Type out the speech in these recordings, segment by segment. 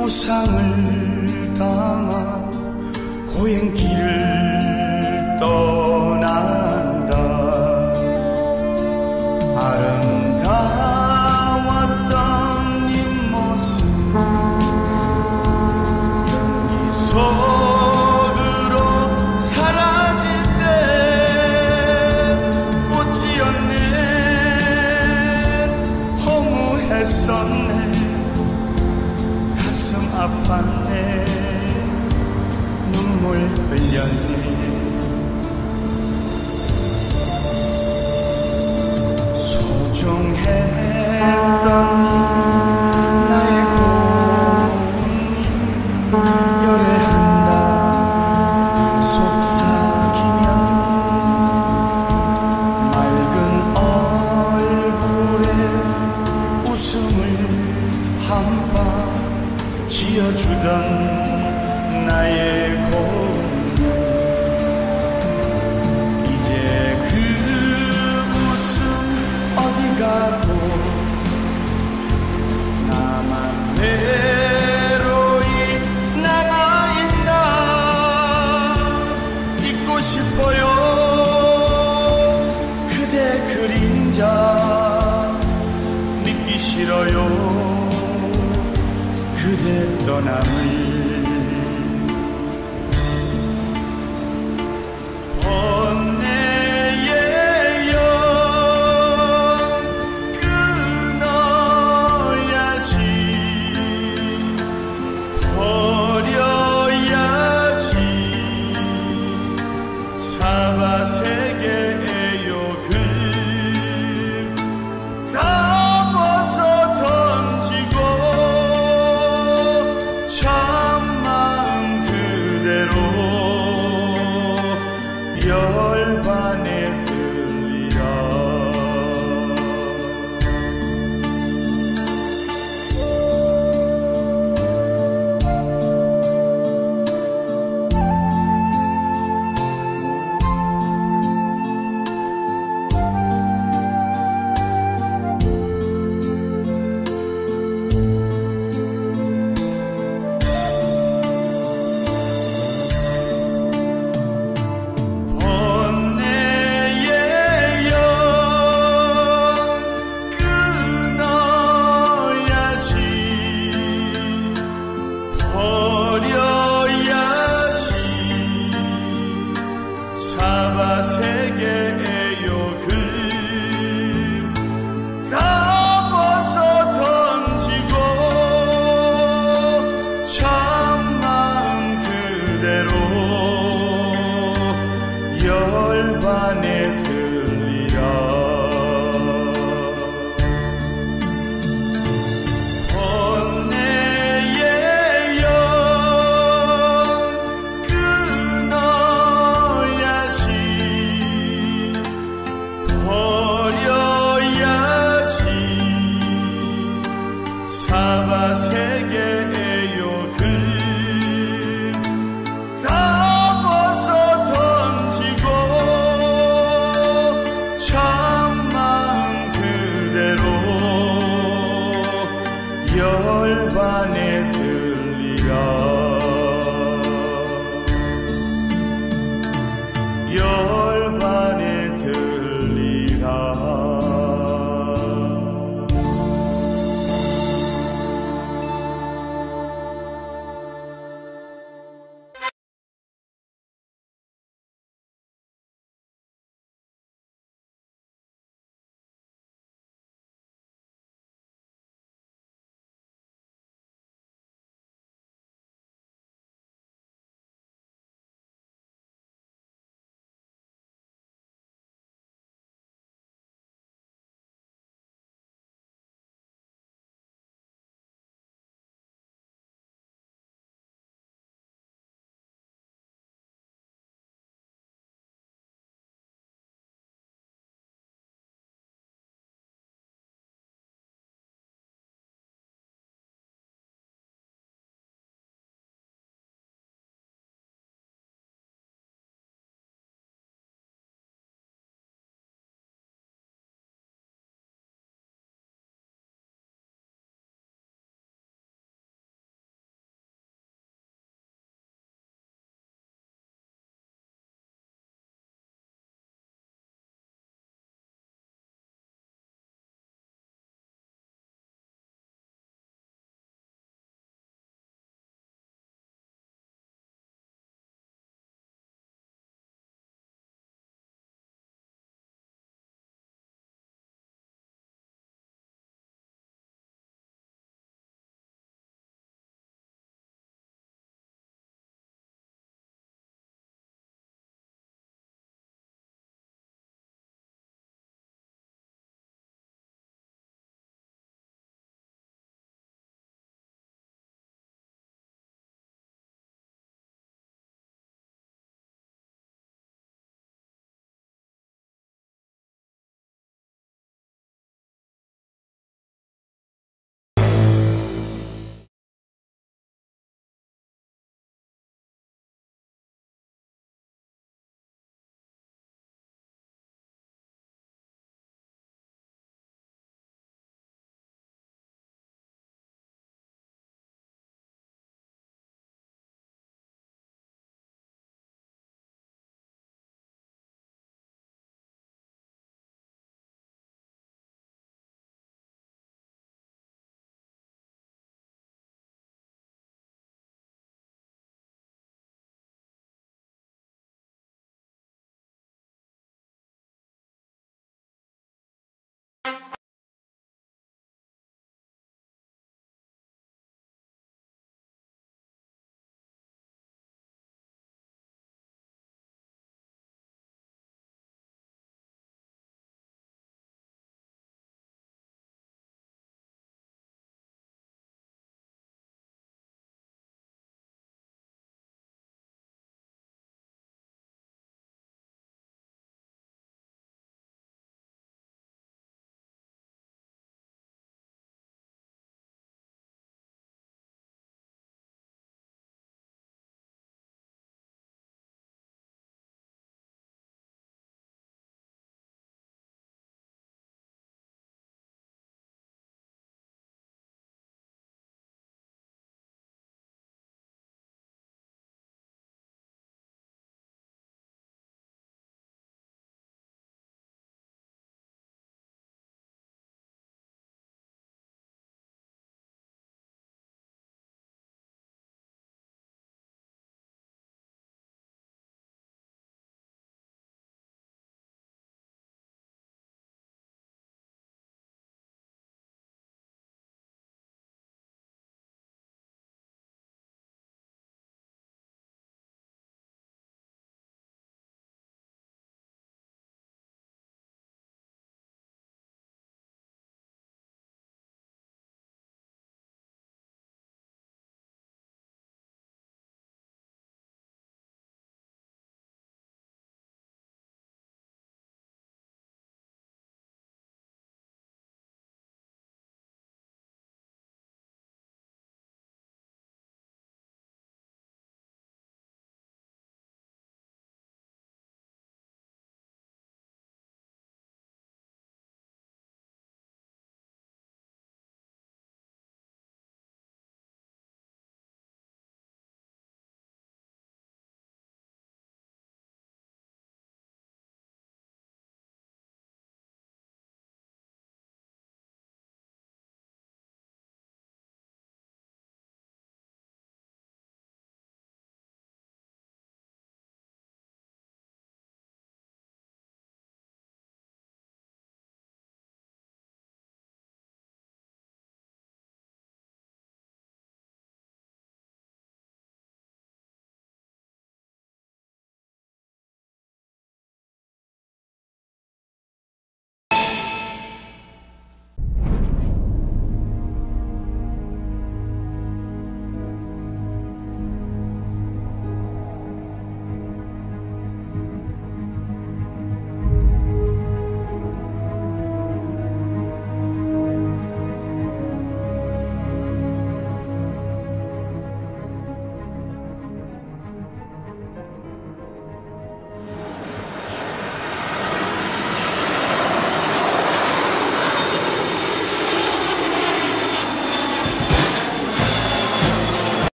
무상을 담아 고행길을 떠난다. 아름다웠던 네 모습 연기 속으로 사라질 때 꽃이었네. 허무했었네. 가슴 아팠네. 눈물 흘렸네. 소중했던 나의 고운님 열애한다. 속삭이면 맑은 얼굴에 웃음을 한방 지어주던 나의 고운님 이제 그 웃음 어디 가고 나만 외로이 남아있나. 잊고 싶어요 그대 그림자. 믿기 싫어요 그대 떠남을. 번뇌의 영 끊어야지. 버려야지. 사바세계의 욕을 다 벗어 던지고 참마음 그대로 열반에 들리라.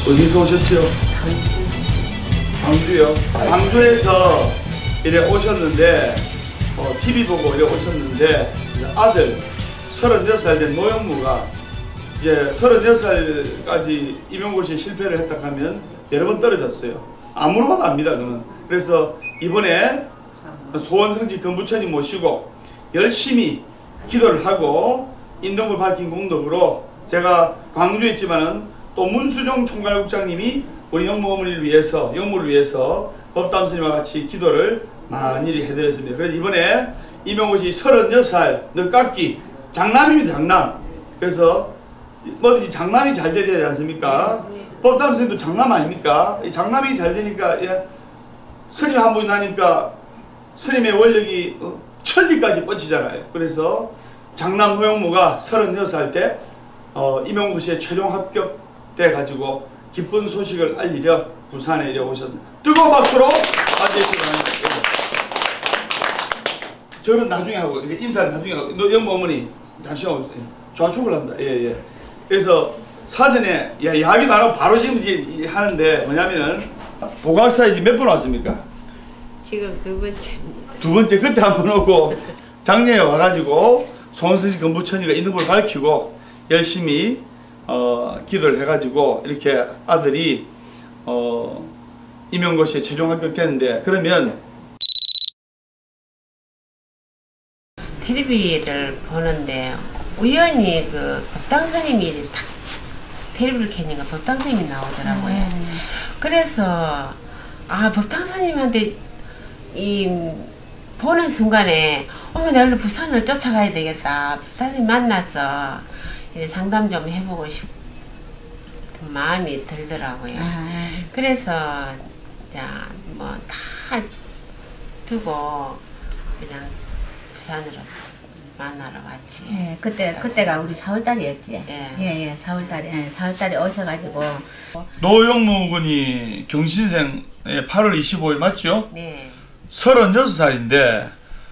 어디서 오셨죠? 광주요. 광주에서 이래 오셨는데 TV 보고 이래 오셨는데 아들 36살 된 노영무가 이제 36살까지 임용고시에 실패를 했다 하면 여러 번 떨어졌어요. 안 물어봐도 압니다. 그러면. 그래서 이번에 소원성지 금부처님 모시고 열심히 기도를 하고 인등불 밝힌 공덕으로 제가 광주에 있지만은 또 문수정 총괄국장님이 우리 영무 어머니를 위해서, 영무를 위해서 법담 스님과 같이 기도를 많이 해드렸습니다. 그래서 이번에 임용고시 36살 늦깎이 장남입니다. 장남. 그래서 뭐든지 장남이 잘 돼야 되지 않습니까? 법담 스님도 장남 아닙니까? 이 장남이 잘 되니까 스님 한 분이 나니까 스님의 원력이 천리까지 뻗치잖아요. 그래서 장남 노영무가 36살 때 임용고시에 최종 합격돼 가지고 기쁜 소식을 알리려 부산에 이래 오셨습니다. 뜨거운 박수로 맞이해주시기 바랍니다. 저는 나중에 하고 인사를 나중에 하고 영무 어머니 잠시만 오세요. 좌촉을 합니다. 예. 그래서 사전에 이야기 나누고 바로 지금 이제 하는데 뭐냐면은 보각사에 지금 몇 번 왔습니까? 지금 두 번째. 두 번째 그때 한 번 오고 작년에 와가지고 소원성지 금부처니가 인등불을 밝히고 열심히 기도를 해가지고 이렇게 아들이 임용고시에 최종 합격됐는데 그러면 텔레비를 보는데 우연히 그 법당스님이 딱 텔레비를 켜니까 법당스님이 나오더라고요. 그래서 법당스님한테 보는 순간에 내일로 부산을 쫓아가야 되겠다. 법당스님 만나서 상담 좀 해보고 싶은 마음이 들더라고요. 그래서 뭐 다 두고 그냥 부산으로 만나러 왔지. 예, 그때가 우리 4월달이었지. 예. 4월달에 오셔가지고. 노영무 군이 경신생 8월 25일 맞죠? 네. 36살인데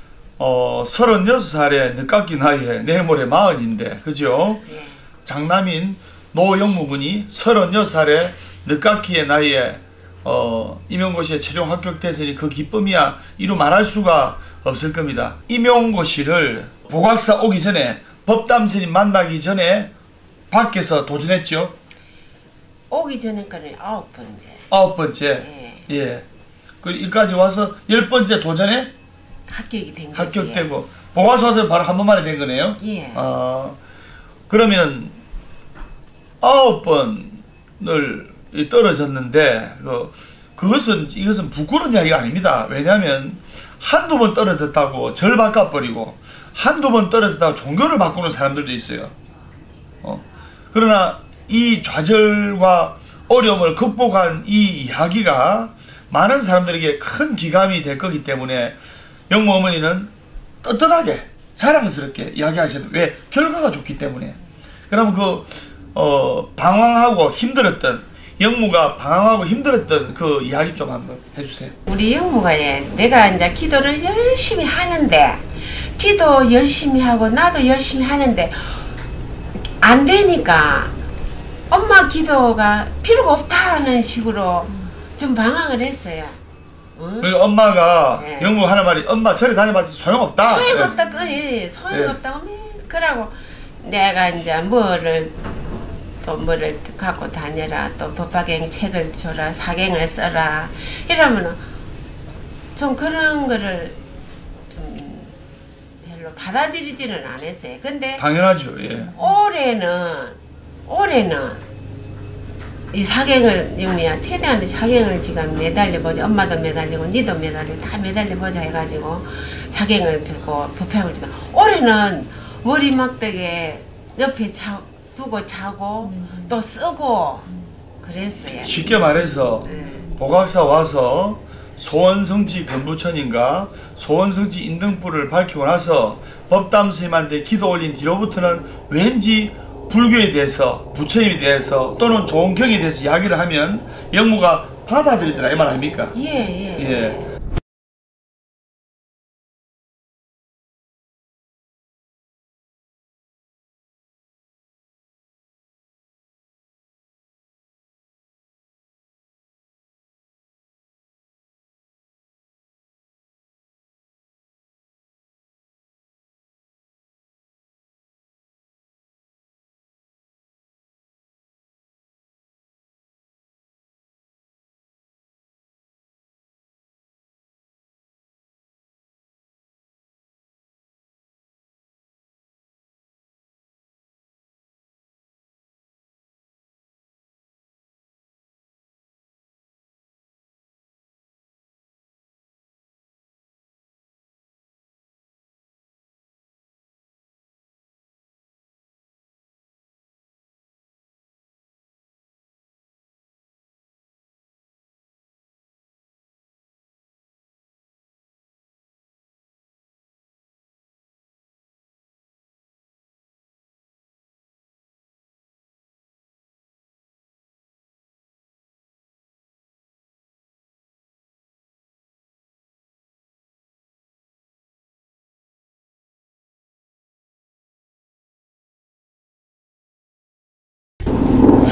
36살의 늦깎이 나이에 내일 모레 40인데 그죠? 네. 장남인 노영무 군이 36살의 늦깎이의 나이에 임용고시에 최종 합격됐으니 그 기쁨이야 이루 말할 수가 없을 겁니다. 임용고시를 보각사 오기 전에 법담스님 만나기 전에 밖에서 도전했죠? 오기 전에까지 9번째. 9번째. 예. 그 여기까지 와서 10번째 도전에 합격이 된 거지. 합격되고 보각사 와서 바로 한 번만에 된 거네요? 예. 그러면 9번을 떨어졌는데 이것은 부끄러운 이야기가 아닙니다. 왜냐하면 한두 번 떨어졌다고 절 바꿔버리고 한두 번 떨어졌다고 종교를 바꾸는 사람들도 있어요. 그러나 이 좌절과 어려움을 극복한 이 이야기가 많은 사람들에게 큰 기감이 될 거기 때문에 영무 어머니는 떳떳하게 자랑스럽게 이야기하셔도 왜? 결과가 좋기 때문에. 그러면 방황하고 힘들었던 영무가 방황하고 힘들었던 그 이야기 좀 한번 해주세요. 우리 영무가 내가 이제 기도를 열심히 하는데 지도 열심히 하고 나도 열심히 하는데 안 되니까 엄마 기도가 필요가 없다는 식으로 좀 방황을 했어요. 그러니까 엄마가 네. 영무 하는 말이 엄마 저리 다녀봤자 소용없다. 소용없다 소용없다고 그러고 내가 이제 뭐를 갖고 다녀라 또 법화경 책을 줘라 사경을 써라 이러면은 좀 그런 거를 좀 별로 받아들이지는 않았어요. 근데 당연하죠. 예. 올해는 이 사경을 영미야 최대한 사경을 지금 매달려보자. 엄마도 매달리고 니도 매달리고 다 매달려보자 해가지고 사경을 들고 법화경을 들고 올해는 머리 막대기에 옆에 두고 자고 또 쓰고 그랬어요. 쉽게 말해서 보각사 와서 소원성지 금부처님과 소원성지 인등불을 밝히고 나서 법담스님한테 기도 올린 뒤로부터는 왠지 불교에 대해서 부처님에 대해서 또는 좋은 경에 대해서 이야기를 하면 영무가 받아들이더라 이 말 아닙니까? 예.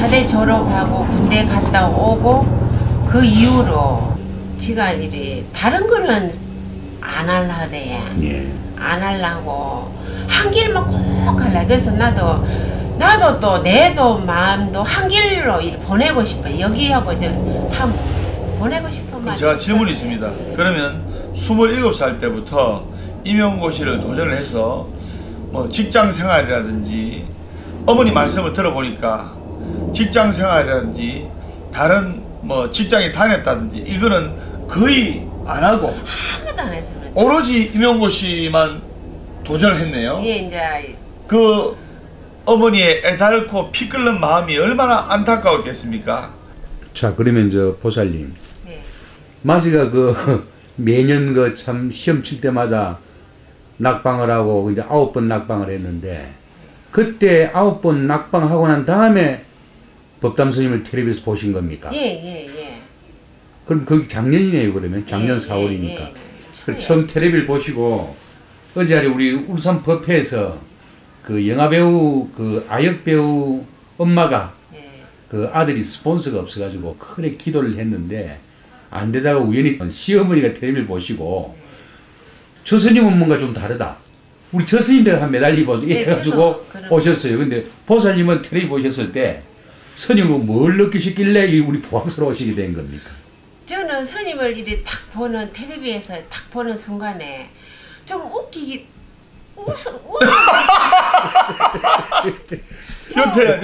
사대 졸업하고 군대 갔다 오고 그 이후로 지가 이리 다른 거는 안 할라대. 예. 안 하려고 한 길만 꼭 갈라. 그래서 나도 또 내도 마음도 한 길로 이리 보내고 싶어. 여기하고 한 보내고 싶어. 그럼 제가 질문이 있습니다. 그러면 27살 때부터 임용고시를 도전을 해서 뭐 직장 생활이라든지 어머니 말씀을 들어보니까 직장 생활이라든지 다른 뭐 직장에 다녔다든지 이거는 거의 안 하고 아무도 안 했습니다. 오로지 임용고시만 도전을 했네요. 예, 이제 그 어머니의 애달고 피 끓는 마음이 얼마나 안타까웠겠습니까? 자, 그러면 저 보살님, 네. 마지가 그 매년 그 참 시험 칠 때마다 낙방을 하고 이제 9번 낙방을 했는데 그때 9번 낙방하고 난 다음에 법담 스님을 텔레비에서 보신 겁니까? 예. 그럼 그게 작년이네요. 그러면 작년 4월이니까. 그래서 처음 텔레비를 보시고 어제 우리 울산 법회에서 그 영화배우 그 아역배우 엄마가 그 아들이 스폰서가 없어가지고 크게 기도를 했는데 안 되다가 우연히 시어머니가 텔레비를 보시고 저 스님은 뭔가 좀 다르다. 우리 저 스님들 한 매달리고 해가지고 오셨어요. 근데 보살님은 텔레비 보셨을 때 스님은 뭘 느끼셨길래 우리 보왕스러 오시게 된 겁니까? 저는 스님을 이리 딱 보는 텔레비에서 딱 보는 순간에 좀 웃기기 여태는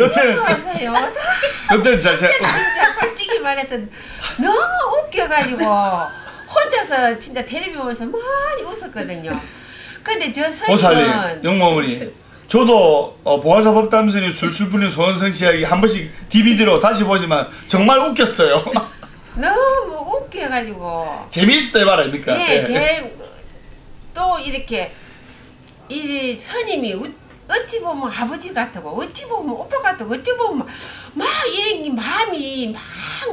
진짜 솔직히 말해서 너무 웃겨가지고 혼자서 진짜 텔레비 보면서 많이 웃었거든요. 근데 저 보살님, 스님은 영모어머니, 저도 보화사 법담스님 술술 풀린 소원성 이야기 한 번씩 DVD로 다시 보지만 정말 웃겼어요. 너무 웃겨가지고 재미있을 때 말 아닙니까? 예, 또 이렇게 이 스님이 어찌 보면 아버지 같고 어찌 보면 오빠 같고 어찌 보면 막 이런 마음이 막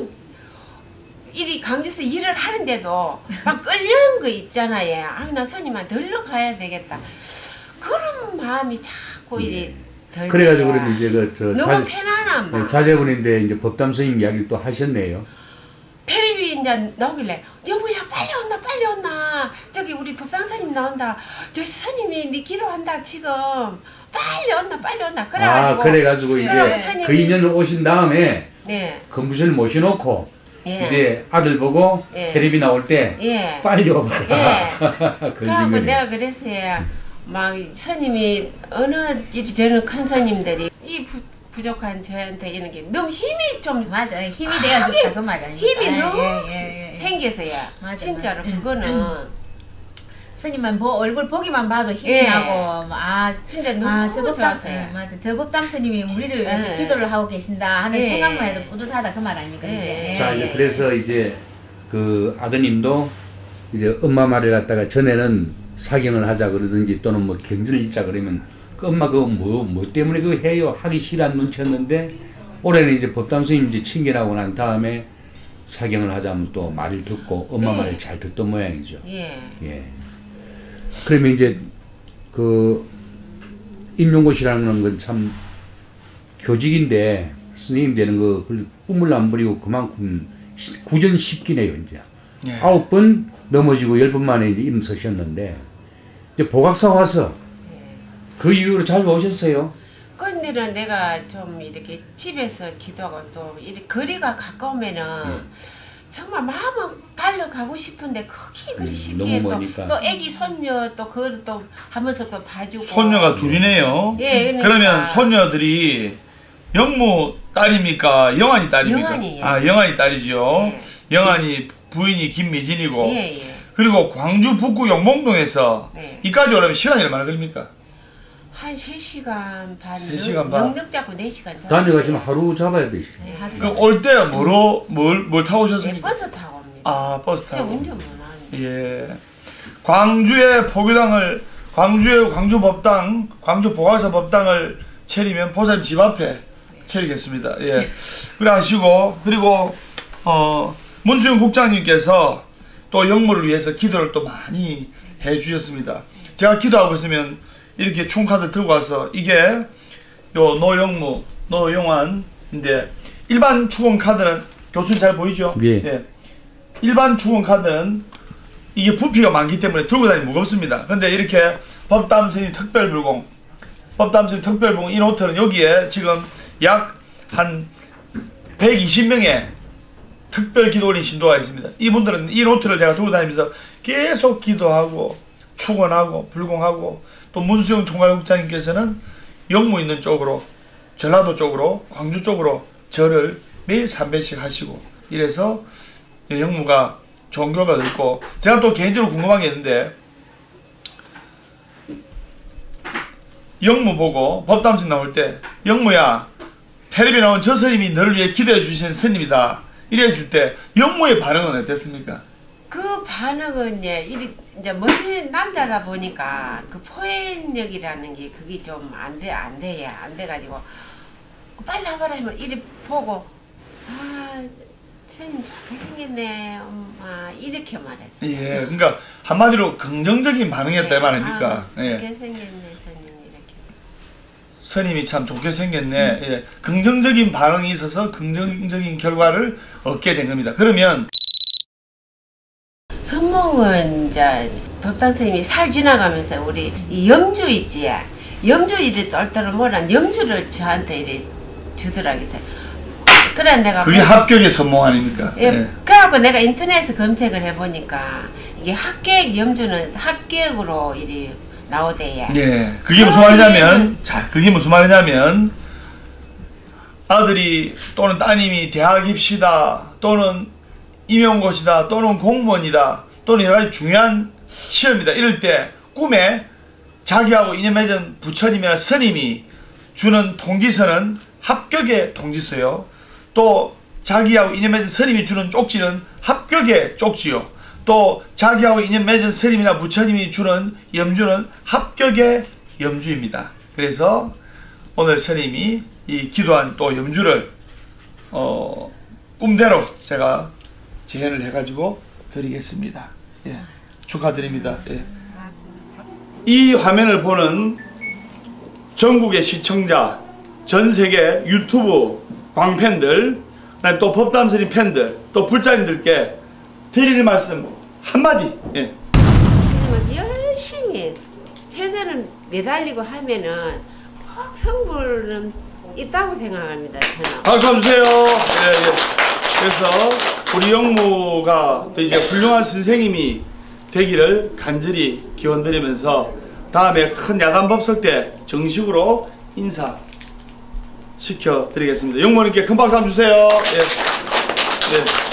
이리 강주에서 일을 하는데도 막 끌려온 거 있잖아요. 아, 나 스님한테 들러 가야 되겠다. 그런 마음이 자꾸 이리 들어요. 그래가지고 그러면 이제 너무 편안한 마음. 자제분인데 이제 법담 스님 이야기를 또 하셨네요. 텔레비 이제 나오길래 여보야 빨리 온나 저기 우리 법상 스님 나온다. 저 스님이 네 기도한다 지금 빨리 온나 그래가지고 그래가지고 이제 스님이, 그 인연을 오신 다음에 네. 건부실 모셔놓고 예. 이제 아들 보고 예. 텔레비 나올 때 예. 빨리 와봐라. 예. 그러신 그래갖고 거네요. 내가 그랬어요. 막 스님이 어느 저런 큰 스님들이 이 부족한 저한테 이런 게 너무 힘이 좀 맞아. 힘이 돼가지고 그 말이야. 힘이 너무 예. 생겨서요. 맞아, 진짜로 맞아. 그거는 스님만 얼굴 보기만 봐도 힘이 예. 나고 진짜 너무 저 법담 좋았어요. 맞아. 저 법담 스님이 우리를 위해서 예. 기도를 하고 계신다 하는 예. 생각만 해도 뿌듯하다 그 말 아닙니까? 예. 이제. 자 이제 그래서 이제 그 아드님도 이제 엄마 말을 갖다가 전에는 사경을 하자 그러든지 또는 뭐 경전을 읽자 그러면 그 엄마 그거 뭐 때문에 그거 해요 하기 싫어한 눈치였는데 올해는 이제 법담 스님 이제 친견하고 난 다음에 사경을 하자면 또 말을 듣고 엄마 네. 말을 잘 듣던 모양이죠. 예. 예. 그러면 이제 그 임용고시라는 건 참 교직인데 스님 되는 거 꿈을 안 부리고 그만큼 구전십기네요 이제. 예. 9번 넘어지고 10번 만에 이제 일어서셨는데 이제 보각사 와서 그 이후로 잘 오셨어요. 근데는 내가 좀 이렇게 집에서 기도하고 또 이렇게 거리가 가까우면은 정말 마음은 달려가고 싶은데 거기 그리 쉽게 너무 머니까. 또 애기 손녀 또 그걸 또 하면서 또 봐주고 손녀가 둘이네요. 예, 그러니까. 그러면 손녀들이 영무 딸입니까? 영환이 딸입니까? 영환이요. 아, 영환이 딸이죠. 예. 영환이 부인이 김미진이고 예. 그리고 광주 북구 영봉동에서 네. 이까지 오려면 시간이 얼마나 걸립니까? 한 3시간 반 3시간 반. 넉넉 잡고 4시간 잡고 다녀가시면 하루 잡아야 되지. 네. 그럼 올 때 뭘 타고 네, 오셨습니까? 버스 타고 옵니다. 아, 버스 저 타고. 운전 못 하는데 예. 광주의 포교당을 광주 법당, 광주 보화사 법당을 차리면 보살님 집 앞에 차리겠습니다. 예. 그래 하시고 그리고 문수영 국장님께서 또 영무를 위해서 기도를 또 많이 해 주셨습니다. 제가 기도하고 있으면 이렇게 충카드 들고 와서 이게 요 노영무, 노영환, 인데 일반 축원 카드는 교수님 잘 보이죠? 예. 일반 축원 카드는 이게 부피가 많기 때문에 들고 다니기 무겁습니다. 근데 이렇게 법담스님 특별불공 이 노트는 여기에 지금 약 한 120명의 특별 기도 올린 신도가 있습니다. 이분들은 이 노트를 제가 들고 다니면서 계속 기도하고 축원하고 불공하고, 또 문수영 총괄국장님께서는 영무 있는 쪽으로, 전라도 쪽으로, 광주 쪽으로 절을 매일 3배씩 하시고, 이래서 영무가 좋은 결과가 있고, 제가 또 개인적으로 궁금한 게 있는데, 영무 보고 법담식 나올 때 영무야, 텔레비 나온 저 스님이 너를 위해 기도해 주신 스님이다 이랬을 때 영무의 반응은 어땠습니까? 그 반응은 이제 멋있는 남자다 보니까 그 표현력이라는 게 그게 좀 안 돼가지고 빨리 와봐라 하면 이리 보고 스님 좋게 생겼네 엄마 이렇게 말했어요. 예, 그러니까 한마디로 긍정적인 반응이었다 이 말입니까? 좋게 예. 생겼네 스님 이렇게. 스님이 참 좋게 생겼네. 예. 긍정적인 반응이 있어서 긍정적인 결과를 얻게 된 겁니다. 그러면 성몽은 이제 법당 스님이 살 지나가면서 우리 이 염주 있지, 염주 이리 똘똘 몰란 염주를 저한테 이리 주더라고요. 그래 내가 그게 합격의 선몽 아닙니까? 예, 예. 그래갖고 내가 인터넷에 검색을 해보니까 이게 합격 염주는 합격으로 이리 나오대요. 예. 그게 무슨 말이냐면, 자, 그게 무슨 말이냐면, 아들이 또는 따님이 대학 입시다, 또는 임용고시다, 또는 공무원이다, 또는 여러 가지 중요한 시험이다. 이럴 때 꿈에 자기하고 인연 맺은 부처님이나 스님이 주는 통지서는 합격의 통지서요. 또 자기하고 인연 맺은 스님이 주는 쪽지는 합격의 쪽지요. 또 자기하고 인연 맺은 스님이나 부처님이 주는 염주는 합격의 염주입니다. 그래서 오늘 스님이 이 기도한 또 염주를 꿈대로 제가 재현을 해가지고 드리겠습니다. 예, 축하드립니다. 예. 이 화면을 보는 전국의 시청자, 전 세계 유튜브 광팬들, 또 법담스님 팬들, 또 불자님들께 드릴 말씀 한마디. 예. 스님은 열심히 최선을 매달리고 하면은 꼭 성불은 있다고 생각합니다. 저는. 박수 한번 주세요. 예, 예. 그래서 우리 영무가 또 이제 훌륭한 선생님이 되기를 간절히 기원드리면서 다음에 큰 야단 법석 때 정식으로 인사 시켜드리겠습니다. 영무님께 큰 박수 한번 주세요. 예. 네.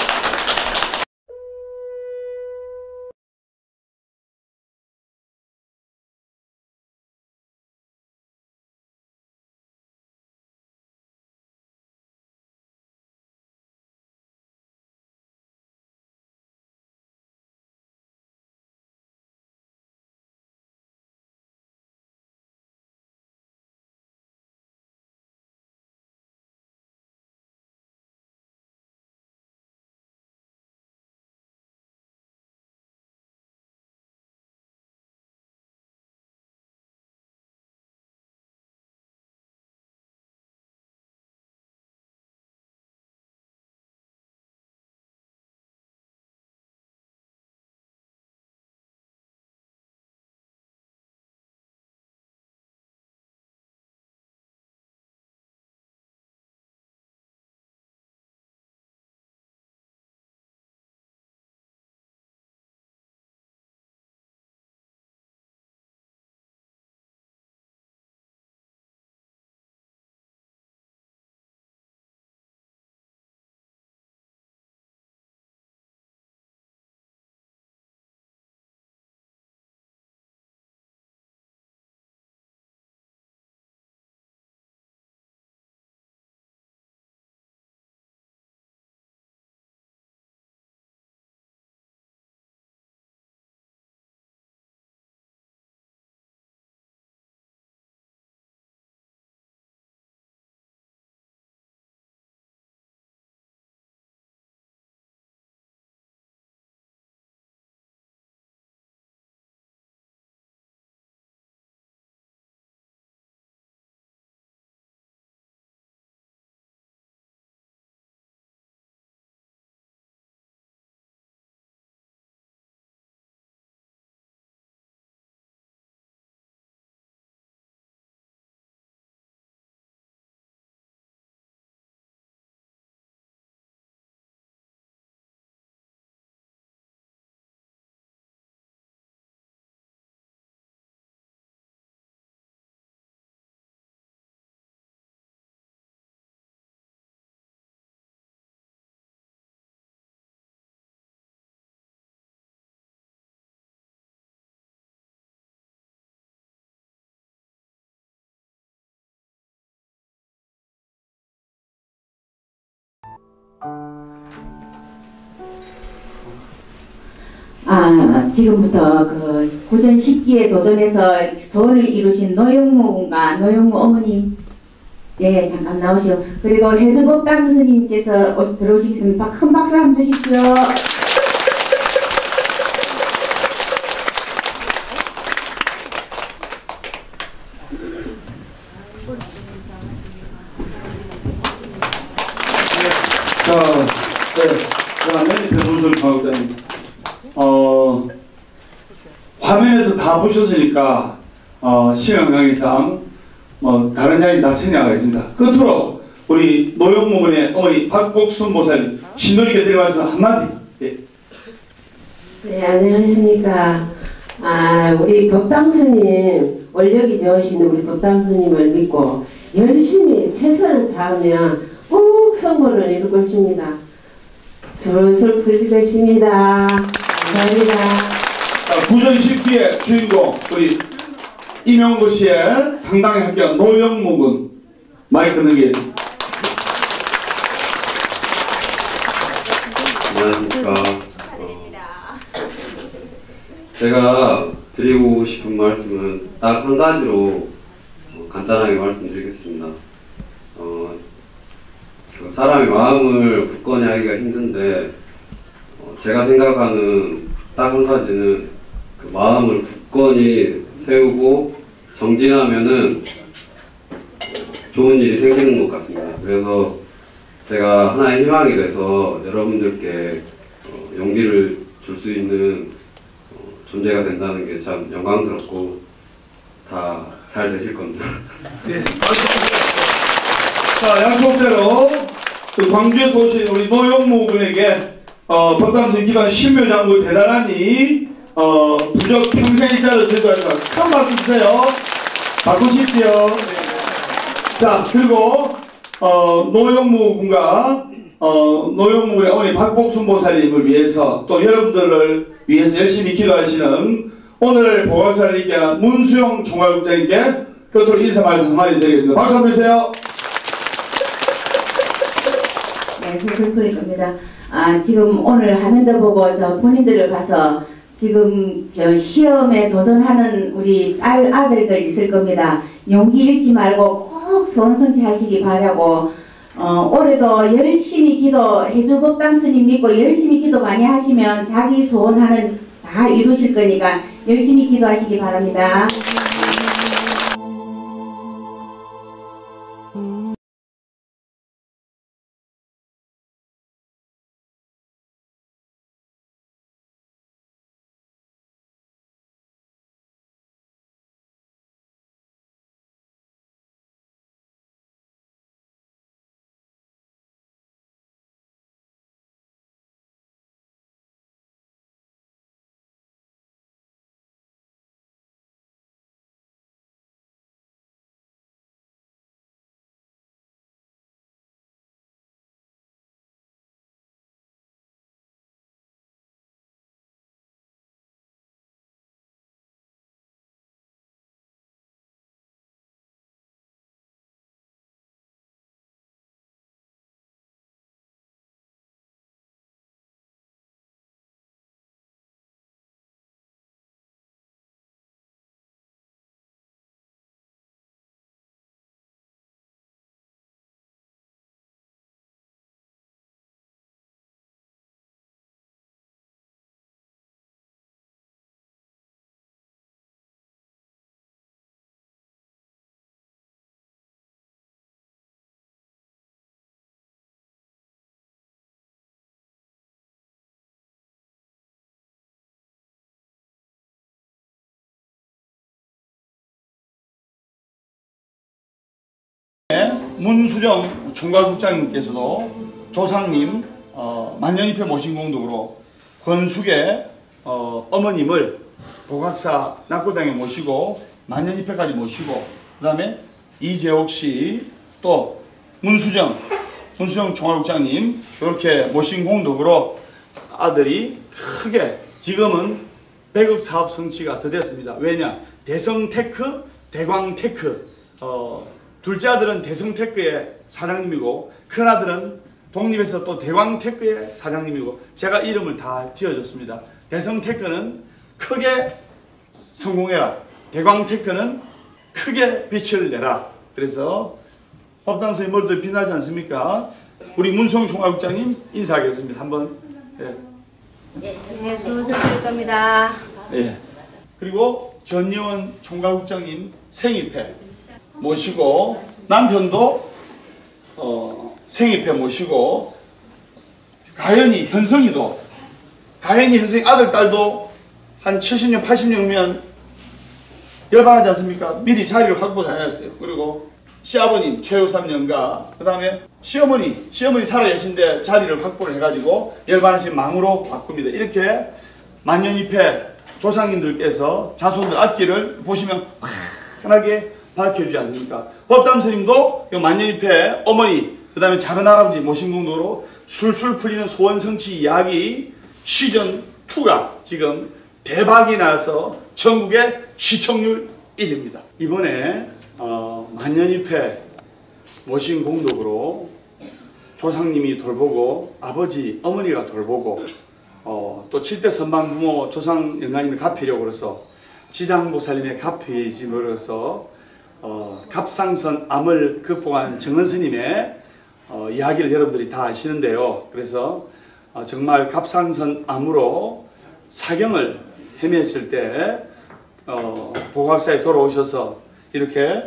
지금부터 그 구전 10기에 도전해서 소원을 이루신 노영무 군과 노영무 어머님, 예, 잠깐 나오시오. 그리고 해주법당 스님께서 들어오시겠습니다. 큰 박수 한번 주십시오. 자, 맨입에 문수영 총괄국장님. 화면에서 다 보셨으니까 시간 관계상 다른 이야기 다 생략하겠습니다. 끝으로 우리 노영무 군의 어머니 박복순 모사님 신도리께 드릴 말씀 한마디. 예. 네, 안녕하십니까. 우리 법당스님, 원력이 좋으신 우리 법당스님을 믿고 열심히 최선을 다하면 꼭 성공을 이룰 것입니다. 술술 풀릴 것입니다. 감사합니다. 구전 10기의 주인공 우리 임용구 씨의 당당히 합격한 노영무 군 마이크 넘기겠습니다. 안녕하십니까. 제가 드리고 싶은 말씀은 딱 한 가지로 간단하게 말씀드리겠습니다. 사람의 마음을 굳건히 하기가 힘든데 제가 생각하는 딱 한 가지는 그 마음을 굳건히 세우고 정진하면은 좋은 일이 생기는 것 같습니다. 그래서 제가 하나의 희망이 돼서 여러분들께 용기를 줄 수 있는 존재가 된다는 게 참 영광스럽고 다 잘 되실 겁니다. 네. 자, 약속대로 그 광주에서 오신 우리 노영무 군에게 법당스님 기도한 신묘장구 대단하니 부적 평생일자를 드리고 합니다. 큰 박수 주세요. 바꾸십시오. 자, 그리고 노영무 군과 노영무 군의 어머니 박복순 보살님을 위해서 또 여러분들을 위해서 열심히 기도하시는 오늘 보각사를 있게 한 문수영 총괄국장님께 끝으로 인사 말씀 한마디 드리겠습니다. 박수 한번 주세요. 네, 술술 풀릴 겁니다. 지금 오늘 화면도 보고 본인들을 봐서 지금 시험에 도전하는 우리 딸 아들들 있을 겁니다. 용기 잃지 말고 꼭 소원 성취하시기 바라고 올해도 열심히 기도 해주법당 스님 믿고 열심히 기도 많이 하시면 자기 소원하는 다 이루실 거니까 열심히 기도하시기 바랍니다. 문수정 총괄국장님께서도 조상님 만년입회 모신 공덕으로 권숙의 어머님을 보각사 낙고당에 모시고 만년입회까지 모시고 그 다음에 이재옥씨 또 문수정 총괄국장님 이렇게 모신 공덕으로 아들이 크게 지금은 100억 사업 성취가 더 됐습니다. 왜냐? 대성테크, 대광테크 둘째 아들은 대성테크의 사장님이고 큰아들은 독립해서 또 대광테크의 사장님이고 제가 이름을 다 지어줬습니다. 대성테크는 크게 성공해라. 대광테크는 크게 빛을 내라. 그래서 법당선이 머리도 빛나지 않습니까? 우리 문수영 총괄국장님 인사하겠습니다. 한번. 예. 네, 수고하실 겁니다. 예. 그리고 전예원 총괄국장님 생입회 모시고 남편도 생입회 모시고 가연이 현성이 아들 딸도 한 70년 80년이면 열반하지 않습니까? 미리 자리를 확보 다 해놨어요. 그리고 시아버님 최효삼 영가 그 다음에 시어머니 살아계신데 자리를 확보를 해가지고 열반하신 망으로 바꿉니다. 이렇게 만년입회 조상님들께서 자손들 앞길을 보시면 환하게 밝혀주지 않습니까? 법담스님도 만년입회 어머니 그 다음에 작은 할아버지 모신 공도로 술술 풀리는 소원성취 이야기 시즌2가 지금 대박이 나서 전국의 시청률 1위입니다. 이번에 만년입회 모신 공덕으로 조상님이 돌보고 아버지 어머니가 돌보고 또 7대 선방부모 조상 영가님을 갚으려고 그래서 지장보살님의 갚으심으로써 갑상선 암을 극복한 정은스님의 이야기를 여러분들이 다 아시는데요. 그래서 정말 갑상선 암으로 사경을 헤맸을 때 보각사에 돌아오셔서 이렇게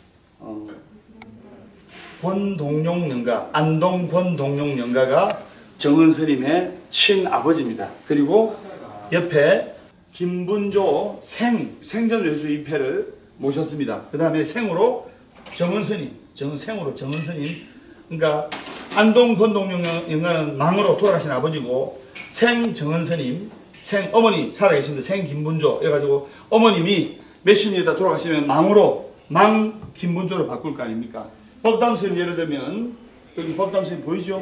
권동룡 영가, 안동 권동룡 영가가 정은스님의 친아버지입니다. 그리고 옆에 김분조 생전외주 입회를 모셨습니다. 그 다음에 생으로 정은스님, 그러니까 안동 권동룡 영가는 망으로 돌아가신 아버지고 생정은스님, 생어머니 살아계십니다. 생김분조 이래가지고 어머님이 몇십 년 있다 돌아가시면 망으로 망 김분조로 바꿀 거 아닙니까? 법담스님 예를 들면 여기 법담스님 보이죠?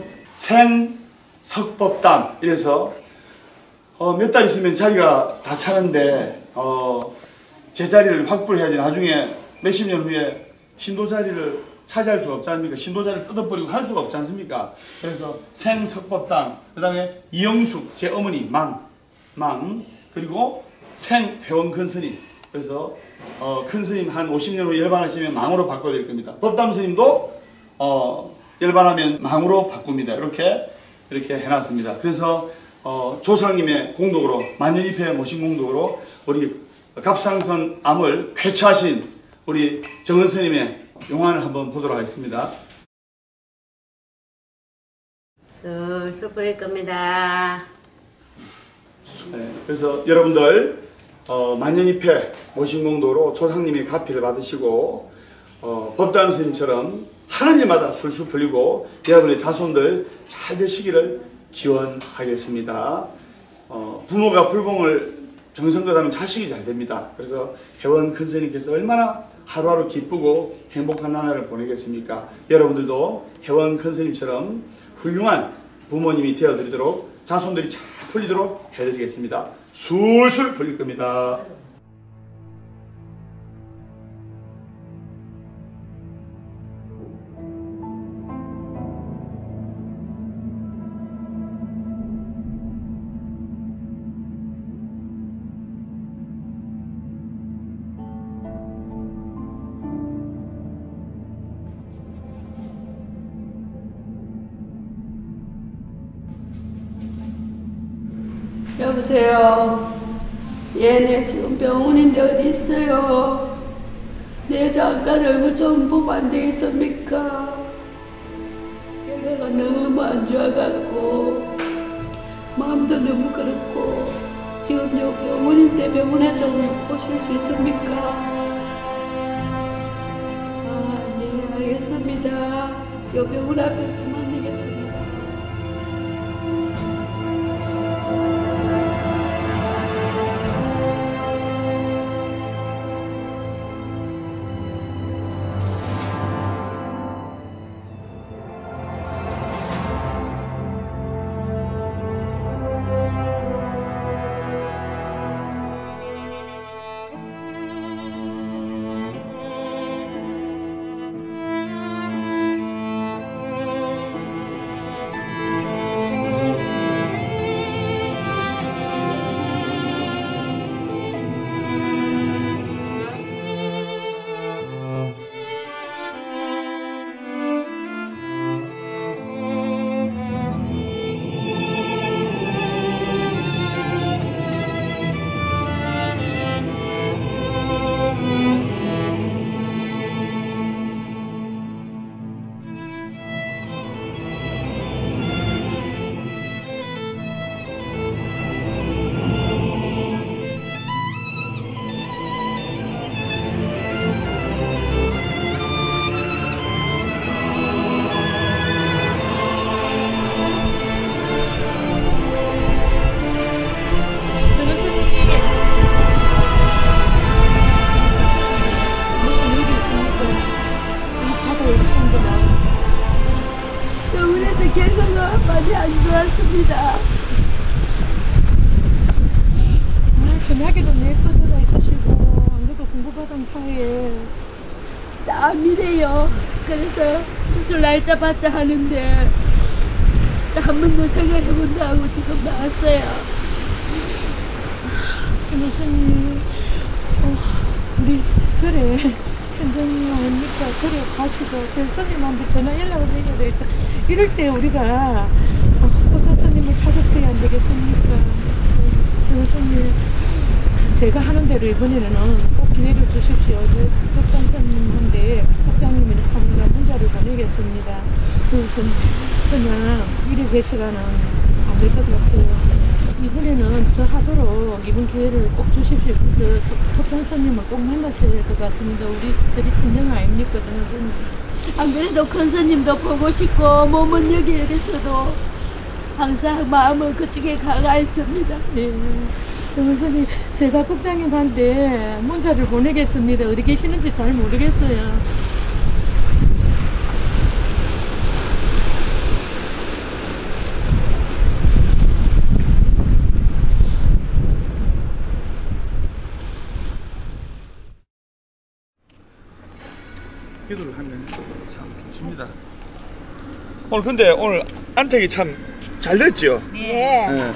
생석법담 이래서 몇 달 있으면 자리가 다 차는데 제 자리를 확보를 해야지 나중에 몇십 년 후에 신도 자리를 차지할 수가 없지 않습니까? 신도 자리를 뜯어버리고 할 수가 없지 않습니까? 그래서 생석법담 그 다음에 이영숙 제 어머니 망 그리고 생회원 큰스님 그래서 큰스님 한 50년 후 열반하시면 망으로 바꿔드릴 겁니다. 법담스님도 열반하면 망으로 바꿉니다. 이렇게 해놨습니다. 그래서 조상님의 공덕으로 만년입회 모신 공덕으로 우리 갑상선 암을 쾌차하신 우리 정은스님의 용안을 한번 보도록 하겠습니다. 술술 뿌릴 겁니다. 네, 그래서 여러분들 만년입회 모신 공덕으로 조상님의 가피를 받으시고 법담 스님처럼 하는 일마다 술술 풀리고 여러분의 자손들 잘 되시기를 기원하겠습니다. 부모가 불공을 정성껏 하면 자식이 잘 됩니다. 그래서 회원 큰스님께서 얼마나 하루하루 기쁘고 행복한 나날을 보내겠습니까? 여러분들도 회원 큰스님처럼 훌륭한 부모님이 되어드리도록 자손들이 잘 풀리도록 해드리겠습니다. 술술 풀릴 겁니다. 여보세요. 얘네 지금 병원인데 어디 있어요? 내 잠깐 얼굴 좀 보면 안 되겠습니까? 얘가 너무 안 좋아갖고 마음도 너무 그렇고 지금 요 병원인데 병원에 좀 오실 수 있습니까? 아, 네, 알겠습니다. 요 병원 앞에서 만나겠습니다. 아기도 내꺼져가 있으시고 안 그래도 공부받은 사이에 암이래요. 그래서 수술 날짜 받자 하는데 한 번 더 생각해본다고 지금 나왔어요. 선생님, 우리 절에 친정이 아닙니까? 절에 가시고 제 스님한테 전화 연락을 해야 되겠다. 이럴 때 우리가 어떤 스님을 찾았어야 안 되겠습니까? 스님, 제가 하는 대로 이번에는 꼭 기회를 주십시오. 국장선님한테 국장님이 합니다. 문자를 보내겠습니다. 그냥 이래 계시가는 안 될 것 같아요. 이번에는 저 하도록 이번 기회를 꼭 주십시오. 저 국장선님을 꼭 만나셔야 될 것 같습니다. 우리 저리 친정 아닙니까, 정선님? 안 그래도 큰 스님도 보고 싶고 몸은 여기에 있어도 항상 마음은 그쪽에 가가 있습니다. 네. 정선님, 제가 국장님한테 문자를 보내겠습니다. 어디 계시는지 잘 모르겠어요. 기도를 하면 참 좋습니다. 오늘 근데 오늘 안택이 참 잘 됐죠? 네. 네.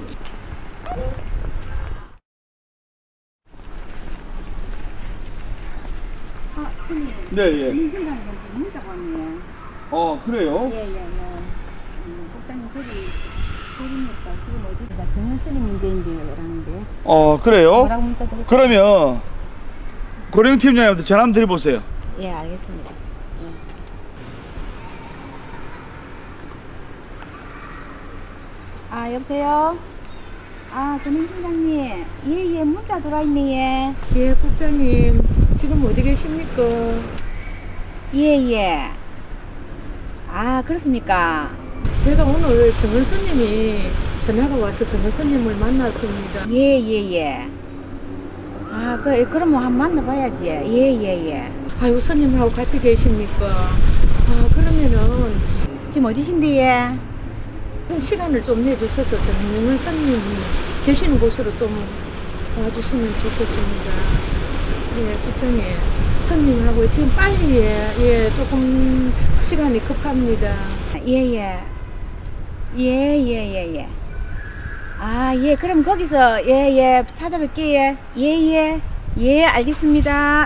네, 예. 문자가 왔네요. 그래요? 예. 국장님 저리니까 지금 어디가 정원 스님 문제인데라는데. 그래요? 뭐라고 문자 드릴까요? 그러면 고령팀장님한테 전화 한번 드려보세요. 예, 알겠습니다. 여보세요? 권영팀장님. 예, 문자 들어와있네, 예, 국장님. 지금 어디 계십니까? 예. 그렇습니까? 제가 오늘 정은선님이 전화가 와서 정은선님을 만났습니다. 예. 그러면 한번 만나봐야지. 예. 아유, 선님하고 같이 계십니까? 그러면은 지금 어디신데? 시간을 좀 내주셔서 정은선님 계시는 곳으로 좀 와주시면 좋겠습니다. 예, 국장님. 선님하고 지금 빨리 조금 시간이 급합니다. 예. 그럼 거기서 찾아뵐게요. 예, 알겠습니다.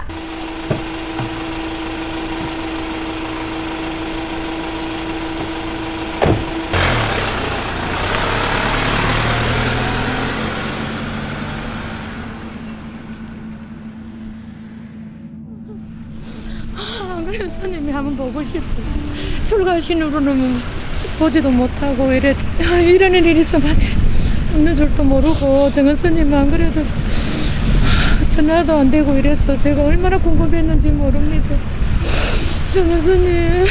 그래서 선생님이 한번 보고 싶어. 출가신으로는 보지도 못하고 이러는 일이 있으면 어느 줄도 모르고 정은 스님 안 그래도 전화도 안 되고 이래서 제가 얼마나 궁금했는지 모릅니다. 정은 스님.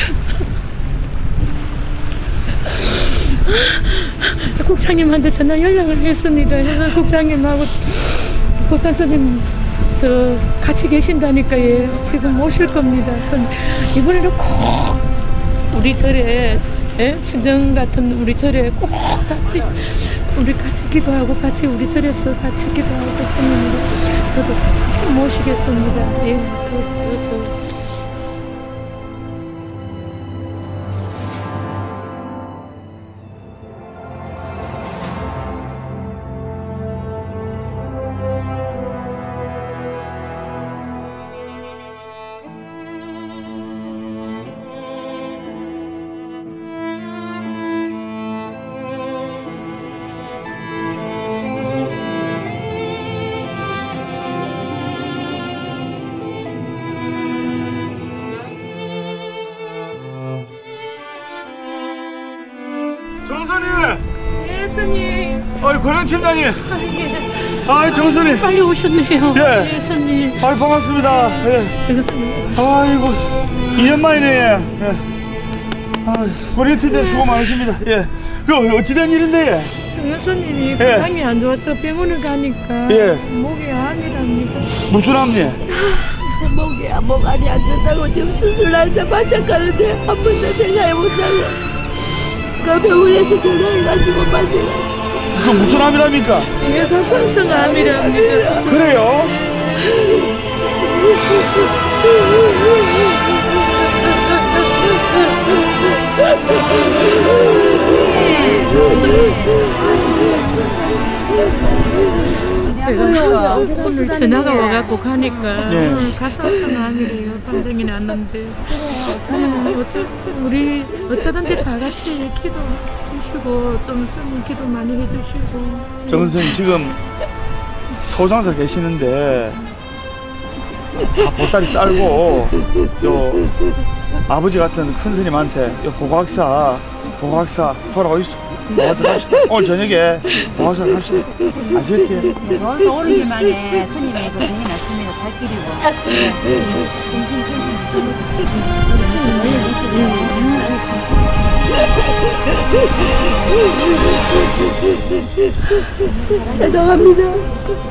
국장님한테 전화 연락을 했습니다. 그래서 국장님하고 국장스님 같이 계신다니까 지금 오실 겁니다. 이번에는 꼭 우리 절에 친정 같은 우리 절에 꼭 같이 기도하고 같이 우리 절에서 같이 기도하고 스님으로 저도 모시겠습니다. 정선이! 네, 스님. 고령팀장님! 예. 정선이! 빨리 오셨네요. 예. 스님. 반갑습니다. 정선님. 아이고, 2년 만이네. 고령팀장님 수고 많으십니다. 그 어찌된 일인데? 정선님이 건강이 안 좋아서 병원을 가니까 목에 암이랍니다. 무슨 암이야? 목에 목알이 안 좋다고 지금 수술 날짜 맞춰가는데 한 번 더 생각해본다고 그 병원에서 전화해가지고 만들어 그 무슨 암이랍니까? 예, 갑상선 암이랍니다. 그래요? 제가 오늘 전화가 와갖고 가니까 네. 오늘 갑상선 암이래요. 판정이 났는데 저는 우리 어쩌든지 다 같이 기도 주시고 좀 스님 기도 많이 해주시고. 정 선생님 지금 소장사 계시는데 다 보따리 쌀고 요 아버지 같은 큰 스님한테 요 보각사 돌아와 있어. 보각사 갑시다. 오늘 저녁에 보각사 갑시다. 아시겠지? 벌써 오르기 만에 스님의 그 병이 났으면 살 길이고. 죄송합니다.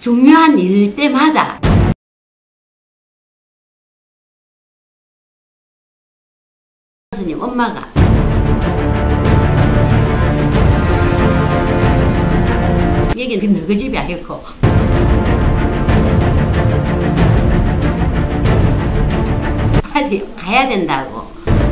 중요한 일 때마다 스님 엄마가 여기는 너희 집이 아니고 빨리 가야 된다고.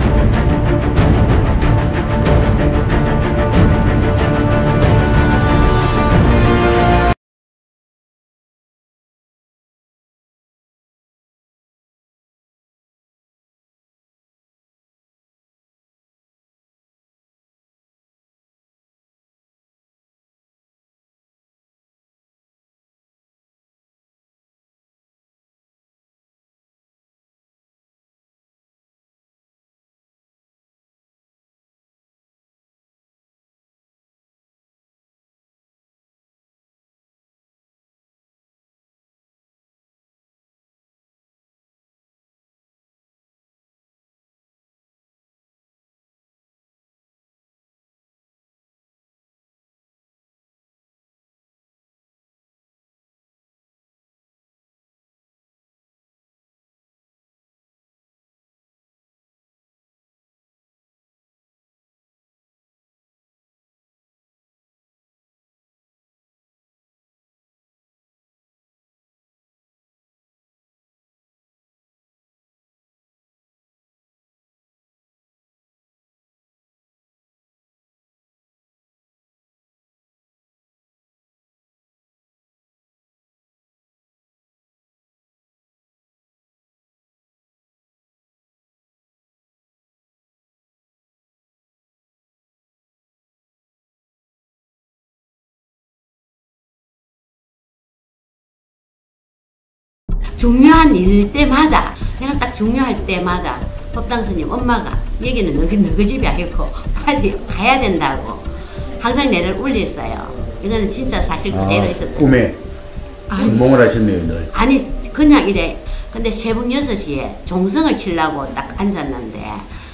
중요한 일 때마다 내가 딱 중요할 때마다 법당 스님 엄마가 여기는 너희 집이 아니고 빨리 가야 된다고 항상 내를 울렸어요. 이거는 진짜 사실 그대로 있었다. 꿈에 성공을 하셨네요. 늘. 아니 그냥 이래. 근데 새벽 6시에 종성을 치려고 딱 앉았는데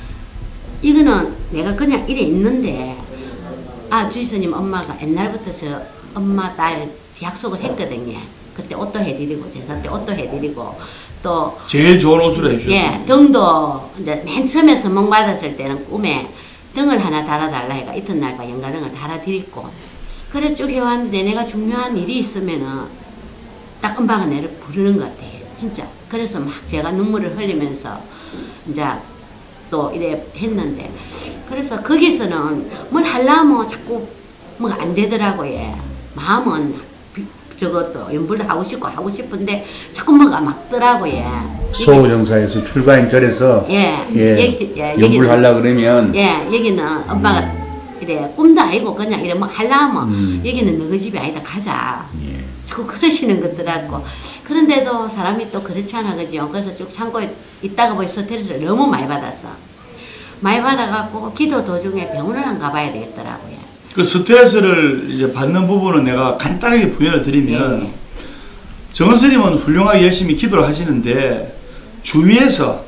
이거는 내가 그냥 이래 있는데 주의스님 엄마가 옛날부터 저 엄마 딸 약속을 했거든요. 그때 옷도 해드리고 제사 때 옷도 해드리고 또 제일 좋은 옷으로 해주셨어요. 예, 등도 이제 맨 처음에 선몽 받았을 때는 꿈에 등을 하나 달아달라 해가 이튿날과 연가등을 달아드리고 그래 쭉 해왔는데 내가 중요한 일이 있으면은 딱 엄마가 내를 부르는 것 같아. 진짜. 그래서 막 제가 눈물을 흘리면서 이제 또 이래 했는데 그래서 거기서는 뭘 하려면 자꾸 뭐가 안 되더라고요. 마음은 저것도 연불도 하고 싶은데 자꾸 뭐가 막더라고요. 서울정사에서 출가행절에서 연불하려 그러면 여기는 엄마가 이래 꿈도 아니고 그냥 이래 뭐 하려면 여기는 너희 집이 아니다 가자. 자꾸 그러시는 것더라고. 그런데도 사람이 또 그렇지 않아 그죠. 그래서 쭉 참고 있다가 보니 스트레스를 너무 많이 받았어. 많이 받아갖고 기도 도중에 병원을 안 가봐야 되겠더라고요. 그 스트레스를 이제 받는 부분은 내가 간단하게 부연을 드리면 정은 스님은 훌륭하게 열심히 기도를 하시는데 주위에서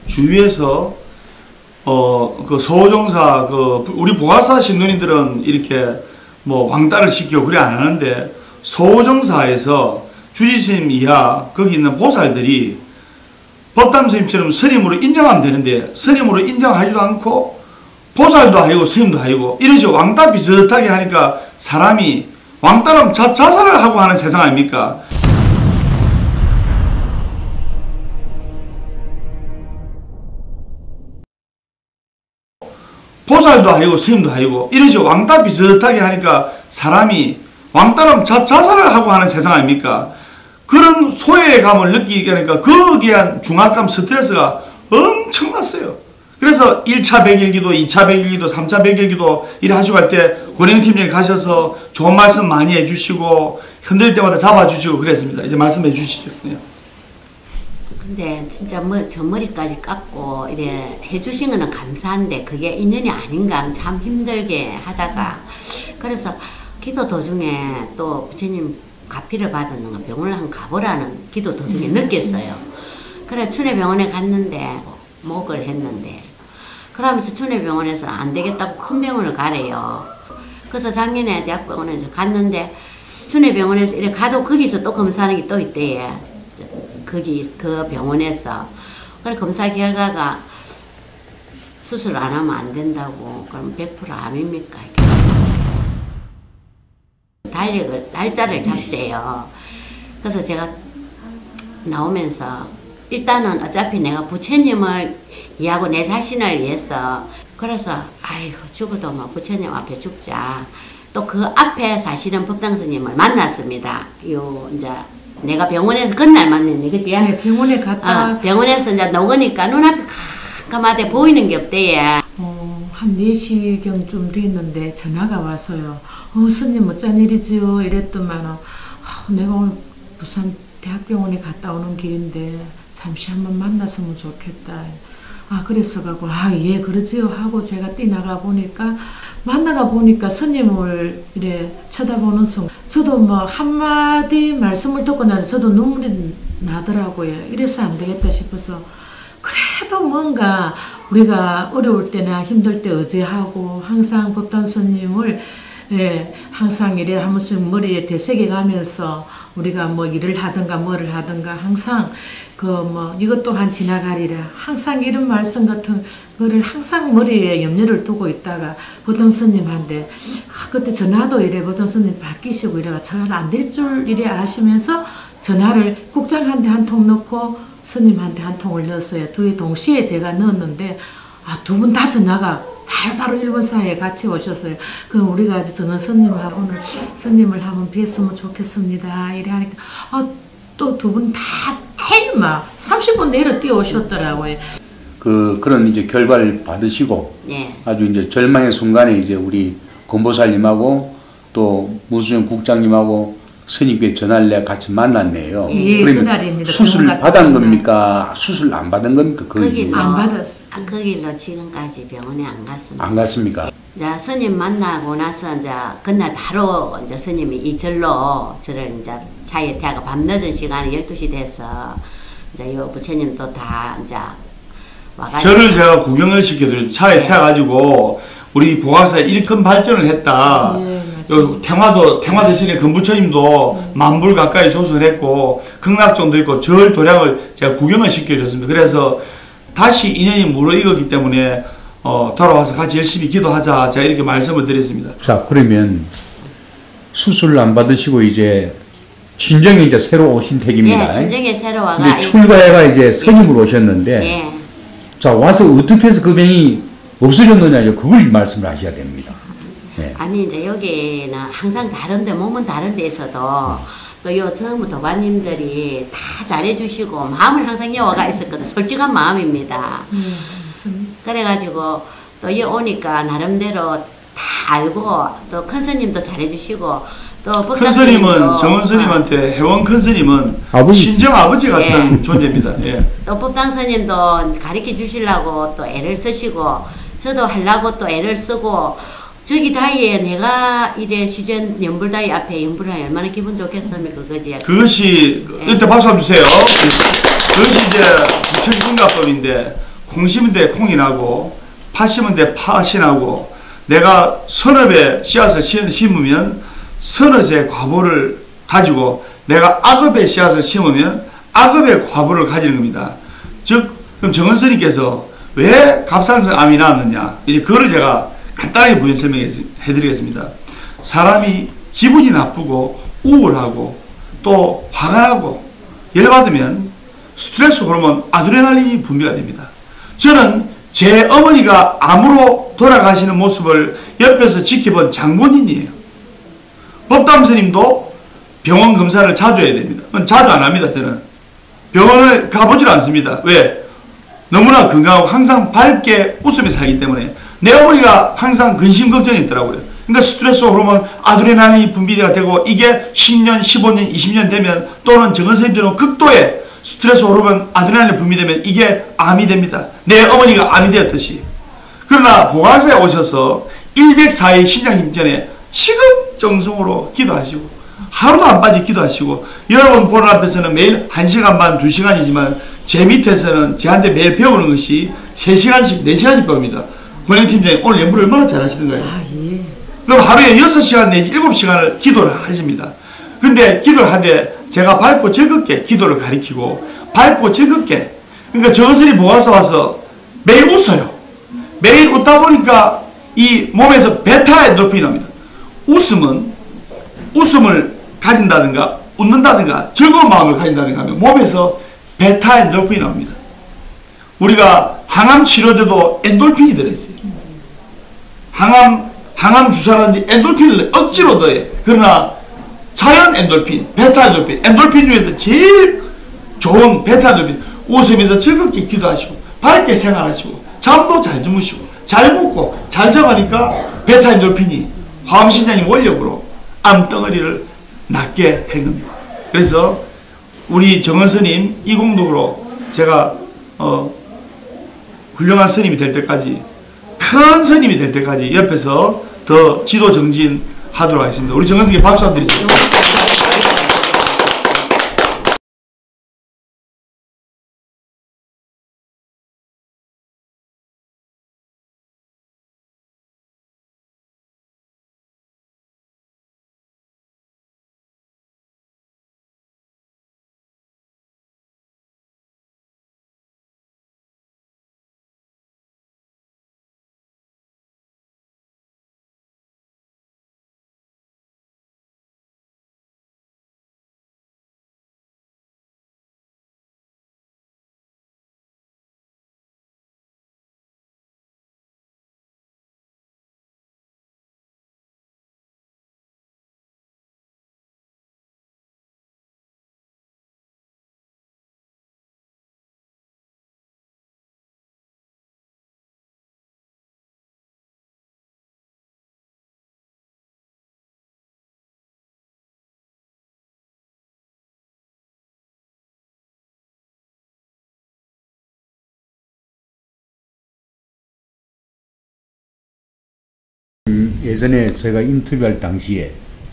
그 서호종사 우리 보화사 신도님들은 이렇게 뭐 왕따를 시키고 그래 안 하는데 서호종사에서 주지스님 이하 거기 있는 보살들이 법담스님처럼 스님으로 인정하면 되는데 스님으로 인정하지도 않고 보살도 아니고 스님도 아니고 이런 식으로 왕따 비슷하게 하니까 사람이 왕따라면 자살을 하고 하는 세상 아닙니까? 보살도 아니고 스님도 아니고 이런 식으로 왕따 비슷하게 하니까 사람이 왕따라면 자살을 하고 하는 세상 아닙니까? 그런 소외감을 느끼게 하니까 거기에 대한 중압감 스트레스가 엄청났어요. 그래서 1차 백일기도, 2차 백일기도, 3차 백일기도 이래 하시고 할 때 권영팀장에 가셔서 좋은 말씀 많이 해주시고 흔들 때마다 잡아주시고 그랬습니다. 이제 말씀해 주시죠. 근데 진짜 저 머리까지 깎고 이래 해주신 거는 감사한데 그게 인연이 아닌가 참 힘들게 하다가 그래서 기도 도중에 또 부처님 가피를 받았는 거 병원을 한번 가보라는 기도 도중에 느꼈어요. 그래 춘해병원에 갔는데 목을 했는데 그러면서 춘해병원에서 안 되겠다고 큰 병원을 가래요. 그래서 작년에 대학병원에 갔는데 순회병원에서 이렇게 가도 거기서 또 검사하는 게 또 있대요. 거기 그 병원에서. 그래 검사 결과가 수술 안 하면 안 된다고. 그럼 100% 암입니까? 날짜를 잡재요. 그래서 제가 나오면서 일단은 어차피 내가 부처님을 이해하고 내 자신을 위해서 그래서 아이고 죽어도 뭐 부처님 앞에 죽자. 또 그 앞에 사실은 법당 스님을 만났습니다. 요 이제 내가 병원에서 그날 만났네, 그지? 네, 병원에 갔다. 병원에서 이제 녹으니까 눈앞이 깜깜하대 보이는 게 없대요. 한 4시경쯤 됐는데 전화가 와서요. 스님 어쩐 일이지요? 이랬더만 내가 오늘 부산 대학병원에 갔다 오는 길인데 잠시 한번 만났으면 좋겠다. 그랬어가고 예 그러지요 하고 제가 뛰나가 보니까 만나가 보니까 스님을 이래 쳐다보는 순간 저도 뭐 한마디 말씀을 듣고 나서 저도 눈물이 나더라고요. 이래서 안 되겠다 싶어서 그래도 뭔가 우리가 어려울 때나 힘들 때 의지하고 항상 법단 스님을 항상 이래 한 번씩 머리에 되새겨 가면서 우리가 뭐 일을 하든가 뭐를 하든가 항상 이것 또한 지나가리라 항상 이런 말씀 같은 거를 항상 머리에 염려를 두고 있다가 보던 스님한테 그때 전화도 이래 보던 스님 바뀌시고 이래가 전화를 안 될 줄 이래 아시면서 전화를 국장한테 한 통 넣고 스님한테 한 통을 넣었어요. 두 개 동시에 제가 넣었는데 두 분 다 전화가 바로 1분 사이에 같이 오셨어요. 그럼 우리가 저는 스님하고 오늘 스님을 한번 뵀으면 좋겠습니다. 이래 하니까 또 두 분 다 막 30분 내로 뛰어오셨더라고요. 그런 이제 결과를 받으시고 아주 이제 절망의 순간에 이제 우리 권보살님하고 또 무수정 국장님하고 스님께 전화를 내가 같이 만났네요. 그러면 그날입니다. 수술 받은 겁니까? 수술 안 받은 겁니까? 거기로 안 받았어. 그 길로 지금까지 병원에 안 갔습니다. 안 갔습니까? 이제 스님 만나고 나서 이제 그날 바로 이제 스님이 이 절로 저를 이제 차에 태가 밤늦은 시간에 12시 돼서 이제 요 부처님도 다 이제 와가지고 저를 제가 구경을 시켜드려 차에 태가지고 우리 보각사에 이렇게 큰 발전을 했다. 요 태화 대신에 금부처님도 만불 가까이 조성했고 극락정도 있고 절 도량을 제가 구경을 시켜줬습니다. 그래서 다시 인연이 무르익었기 때문에 돌아와서 같이 열심히 기도하자 제가 이렇게 말씀을 드렸습니다. 자 그러면 수술을 안 받으시고 이제 진정에 이제 새로 오신 택입니다. 진정에 새로 와가 이제 출가해가 이제 스님으로 오셨는데 자 와서 어떻게 해서 그 병이 없어졌느냐 그걸 말씀을 하셔야 됩니다. 아니 이제 여기는 항상 다른데 몸은 다른 데서도 또 요 전부 도반님들이 다 잘해주시고 마음을 항상 여와가 있었거든. 솔직한 마음입니다. 그래가지고 또 여기 오니까 나름대로 다 알고 또 큰 스님도 잘해주시고 또 큰 스님은 정원 스님한테 회원 큰 스님은 신정 아버지 같은 존재입니다. 또 법당 스님도 가르쳐 주시려고 또 애를 쓰시고 저도 하려고 또 애를 쓰고 저기 다이에 내가 이래 시전 연불다이 앞에 연불하면 얼마나 기분 좋겠습니까, 그거지? 그것이 이때 박수 한번 주세요. 그것이 이제 부처님 인가법인데 콩 심은 데 콩이 나고 파 심은 데 팥이 나고 내가 선업에 씨앗을 심으면 선업의 과보를 가지고 내가 악업의 씨앗을 심으면 악업의 과보를 가지는 겁니다. 즉 그럼 정은스님께서 왜 갑상선 암이 나왔느냐 이제 그거를 제가 간단하게 부연 설명해 드리겠습니다. 사람이 기분이 나쁘고 우울하고 또 화가 나고 열받으면 스트레스 호르몬 아드레날린이 분비가 됩니다. 저는 제 어머니가 암으로 돌아가시는 모습을 옆에서 지켜본 장본인이에요. 법담스님도 병원 검사를 자주 해야 됩니다. 자주 안 합니다. 저는 병원을 가보질 않습니다. 왜? 너무나 건강하고 항상 밝게 웃으면서 살기 때문에 내 어머니가 항상 근심 걱정이 있더라고요. 그러니까 스트레스 호르몬 아드레날린이 분비가 되고 이게 10년, 15년, 20년 되면 또는 정은선생님처럼 극도의 스트레스 호르몬 아드레날린 분비되면 이게 암이 됩니다. 내 어머니가 암이 되었듯이. 그러나 보관사에 오셔서 104일 신장님 전에 지극정성으로 기도하시고 하루도 안 빠지 기도하시고 여러분 보는 앞에서는 매일 1시간 반, 2시간이지만 제 밑에서는 저한테 매일 배우는 것이 3시간씩, 4시간씩 배웁니다. 권영팀장님 오늘 연구를 얼마나 잘하시는가요? 예. 그럼 하루에 6시간 내지 7시간을 기도를 하십니다. 근데 기도를 하는데 제가 밝고 즐겁게 기도를 가리키고 밝고 즐겁게, 그러니까 정선이 보아서 와서 매일 웃어요. 매일 웃다 보니까 이 몸에서 베타 엔돌핀이 납니다. 웃음을 가진다든가 웃는다든가 즐거운 마음을 가진다든가 하면 몸에서 베타 엔돌핀이 나옵니다. 우리가 항암 치료제도 엔돌핀이 들어있어요. 항암 주사라든지 엔돌핀을 억지로 더해. 그러나 자연 엔돌핀, 베타 엔돌핀, 엔돌핀 중에서 제일 좋은 베타 엔돌핀, 웃으면서 즐겁게 기도하시고 밝게 생활하시고 잠도 잘 주무시고 잘 먹고 잘 자가니까 베타 엔돌핀이 화음신장의 원력으로 암덩어리를 낫게 한 겁니다. 그래서 우리 정원 스님 이 공덕으로 제가 훌륭한 스님이 될 때까지, 큰 스님이 될 때까지 옆에서 더 지도 정진하도록 하겠습니다. 우리 정원 스님 박수 한번 드리시죠. 예전에 제가 인터뷰할 당시에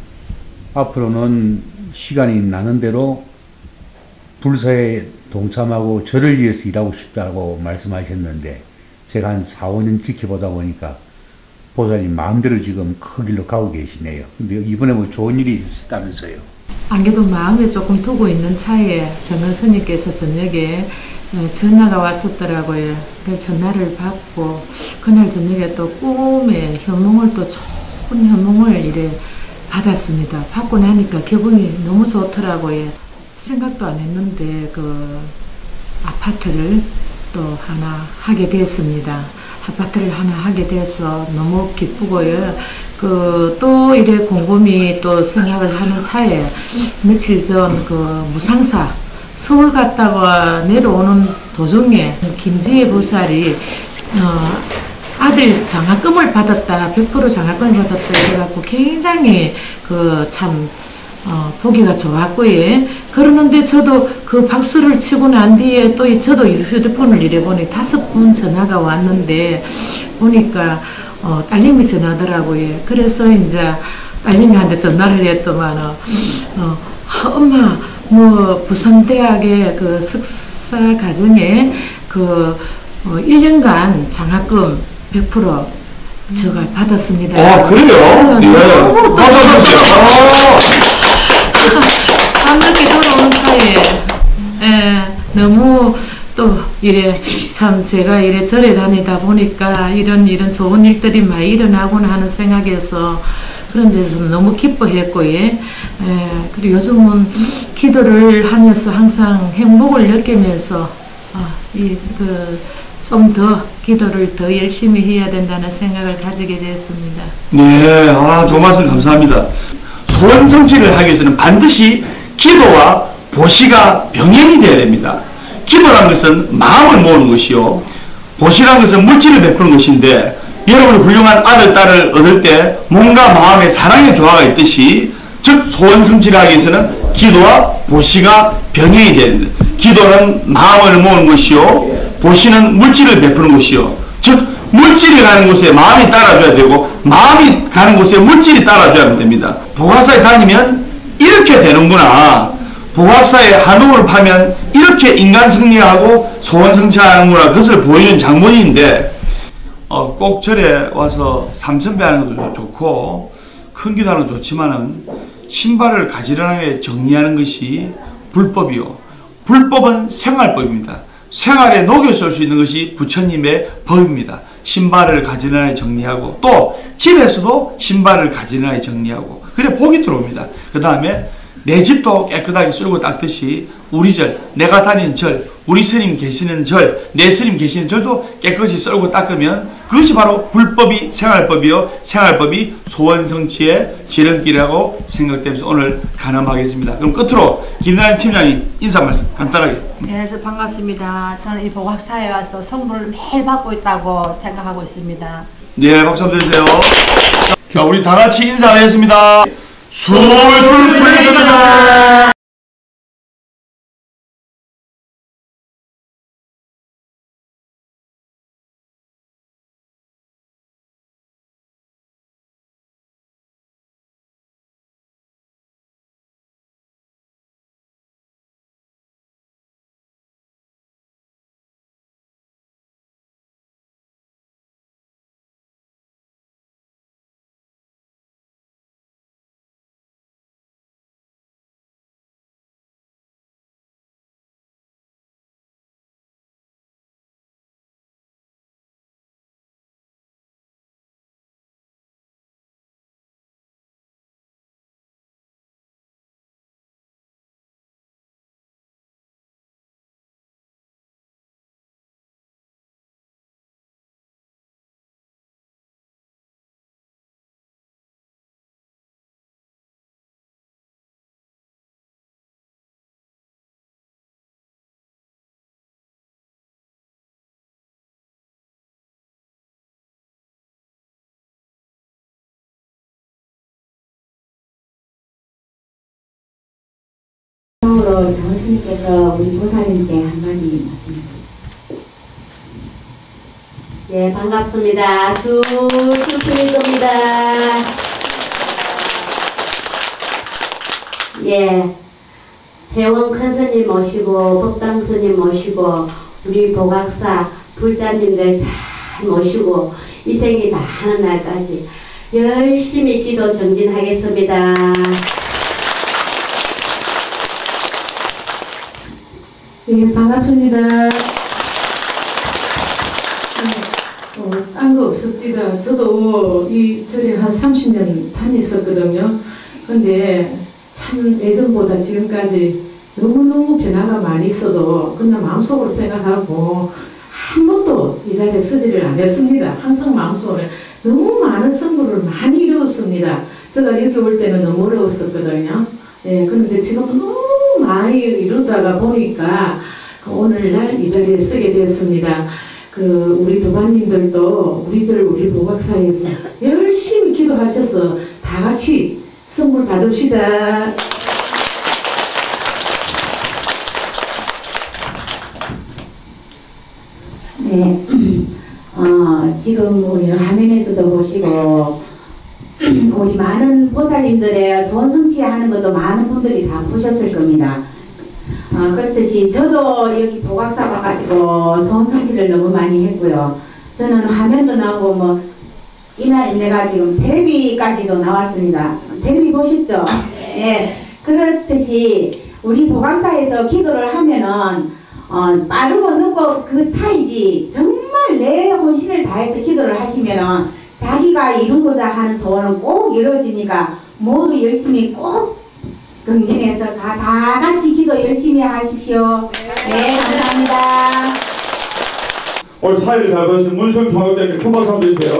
앞으로는 시간이 나는 대로 불사에 동참하고 저를 위해서 일하고 싶다고 말씀하셨는데 제가 한 4, 5년 지켜보다 보니까 보살님 마음대로 지금 그 길로 가고 계시네요. 근데 이번에 뭐 좋은 일이 있었다면서요? 안 그래도 마음에 조금 두고 있는 차에 정원 스님께서 저녁에 전화가 왔었더라고요. 그 전화를 받고 그날 저녁에 또 꿈에 현몽을, 또 좋은 현몽을 이래 받았습니다. 받고 나니까 기분이 너무 좋더라고요. 생각도 안 했는데 그 아파트를 또 하나 하게 됐습니다. 아파트를 하나 하게 돼서 너무 기쁘고요. 또 이래 곰곰이 또 생각을 하는 차에 며칠 전 그 무상사 서울 갔다가 내려오는 도중에 김지혜 보살이 아들 장학금을 받았다, 100% 장학금을 받았다 이래갖고 굉장히 참 보기가 좋았고요. 그러는데 저도 그 박수를 치고 난 뒤에 또 저도 휴대폰을 이래 보니 5번 전화가 왔는데 보니까 딸님이 전화더라고요. 그래서 이제 딸님한테 전화를 했더만 엄마 뭐 부산대학의 그 석사 과정에 1년간 장학금 100% 제가 받았습니다. 그래요? 너무 밤늦게 돌아오는 차에 너무 또 이래 참 제가 이래 절에 다니다 보니까 이런 좋은 일들이 많이 일어나구나 하는 생각에서 그런 데서 너무 기뻐했고, 그리고 요즘은 기도를 하면서 항상 행복을 느끼면서 좀 더 기도를 더 열심히 해야 된다는 생각을 가지게 되었습니다. 네, 좋은 말씀 감사합니다. 소원 성취를 하기 위해서는 반드시 기도와 보시가 병행이 되어야 됩니다. 기도라는 것은 마음을 모으는 것이요, 보시라는 것은 물질을 베푸는 것인데, 여러분이 훌륭한 아들, 딸을 얻을 때 몸과 마음의 사랑의 조화가 있듯이, 즉 소원 성취를 하기 위해서는 기도와 보시가 병행이 되어야 됩니다. 기도는 마음을 모으는 것이요, 보시는 물질을 베푸는 것이요, 즉 물질이 가는 곳에 마음이 따라줘야 되고 마음이 가는 곳에 물질이 따라줘야 됩니다. 보각사에 다니면 이렇게 되는구나, 보각사에 한옥을 파면 이렇게 인간 승리하고 소원 성취하는구나, 그것을 보여주는 장본인인데, 꼭 절에 와서 삼천배 하는 것도 좋고 큰 기도하는 것도 좋지만은 신발을 가지런하게 정리하는 것이 불법이요. 불법은 생활법입니다. 생활에 녹여 쓸 수 있는 것이 부처님의 법입니다. 신발을 가지런하게 정리하고 또 집에서도 신발을 가지런하게 정리하고 그래 복이 들어옵니다. 그 다음에 내 집도 깨끗하게 쓸고 닦듯이 우리 절, 내가 다니는 절, 우리 스님 계시는 절, 내 스님 계시는 절도 깨끗이 썰고 닦으면 그것이 바로 불법이 생활법이요. 생활법이 소원성취의 지름길이라고 생각되면서 오늘 간험하겠습니다. 그럼 끝으로 김나연 팀장님 인사 말씀 간단하게. 네, 반갑습니다. 저는 이 보각사에 와서 선물을 매일 받고 있다고 생각하고 있습니다. 네, 박수 한번 드리세요. 자, 우리 다 같이 인사하겠습니다. 술술 풀리겠다. 처음으로 정 스님께서 우리 보살님께 한마디 말씀해 네, 반갑습니다. 술술 풀릴 겁니다. 예, 회원 큰스님 모시고 법당 스님 모시고 우리 보각사 불자님들 잘 모시고 이 생이 다 하는 날까지 열심히 기도 정진하겠습니다. 예, 반갑습니다. 딴 거 없습니다. 저도 이 절에 한 30년 다녔었거든요. 근데 참 예전보다 지금까지 너무너무 변화가 많이 있어도 그냥 마음속으로 생각하고 한 번도 이 자리에 서지를 안 했습니다. 항상 마음속으로 너무 많은 선물을 많이 이루었습니다. 제가 여기 올 때는 너무 어려웠었거든요. 예, 그런데 지금은 너무 많이 이루다가 보니까 오늘날 이 자리에 서게 됐습니다. 우리 도반님들도 우리 절 우리 보각사에서 열심히 기도하셔서 다 같이 선물 받읍시다. 네, 지금 우리 화면에서도 보시고 우리 많은 보살님들의 소원성취하는 것도 많은 분들이 다 보셨을 겁니다. 그렇듯이 저도 여기 보각사 와가지고 소원성취를 너무 많이 했고요. 저는 화면도 나오고 뭐 이날 내가 지금 텔레비까지도 나왔습니다. 텔레비 보셨죠? 예. 그렇듯이 우리 보각사에서 기도를 하면은 빠르고 늦고 그 차이지 정말 내 혼신을 다해서 기도를 하시면은 자기가 이루고자 하는 소원은 꼭 이루어지니까 모두 열심히 꼭 긍진해서 다 같이 기도 열심히 하십시오. 네, 감사합니다. 오늘 사회를 잘 보신 문수영 총각장님 큰 박수 한번 주세요.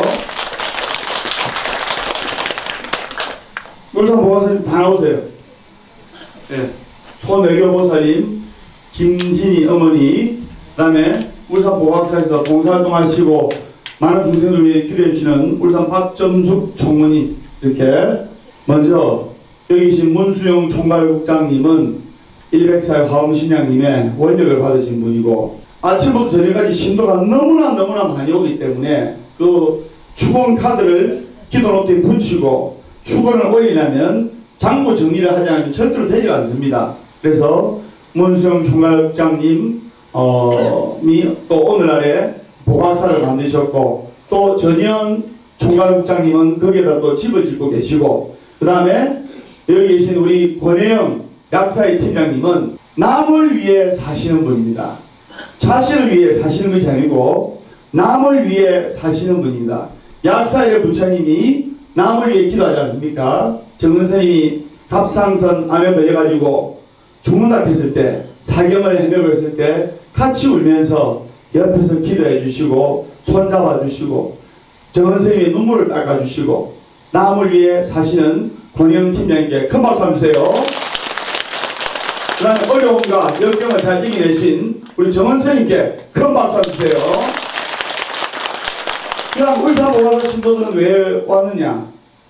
울산 보살님 다 나오세요. 네. 손외교보살님, 김진희 어머니, 그 다음에 울산 보각사에서 봉사활동하시고 많은 중생들을 위해 기도해 주시는 울산 박점숙 총무님, 이렇게 먼저 여기 계신 문수영 총괄국장님은 100살 화엄신양님의 원력을 받으신 분이고 아침부터 저녁까지 신도가 너무나 많이 오기 때문에 그 축원 카드를 기도노트에 붙이고 축원을 올리려면 장부 정리를 하지 않으면 절대로 되지 않습니다. 그래서 문수영 총괄국장님이 또 오늘날에 보각사를 만드셨고 또 전현 총괄국장님은 거기에다 또 집을 짓고 계시고 그 다음에 여기 계신 우리 권혜영 약사의 팀장님은 남을 위해 사시는 분입니다. 자신을 위해 사시는 것이 아니고 남을 위해 사시는 분입니다. 약사의 부처님이 남을 위해 기도하지 않습니까? 정은선님이 갑상선 암에 걸려가지고 죽는다 했을 때, 사경을 해명했을 때 같이 울면서 옆에서 기도해 주시고 손잡아 주시고 정은선님의 눈물을 닦아 주시고 남을 위해 사시는 권영 팀장님께 큰 박수 한번 주세요. 그 다음에 어려움과 역경을 잘 이겨내신 우리 정은선님께 큰 박수 한번 주세요. 그 다음 의사보호사 신도들은 왜 왔느냐?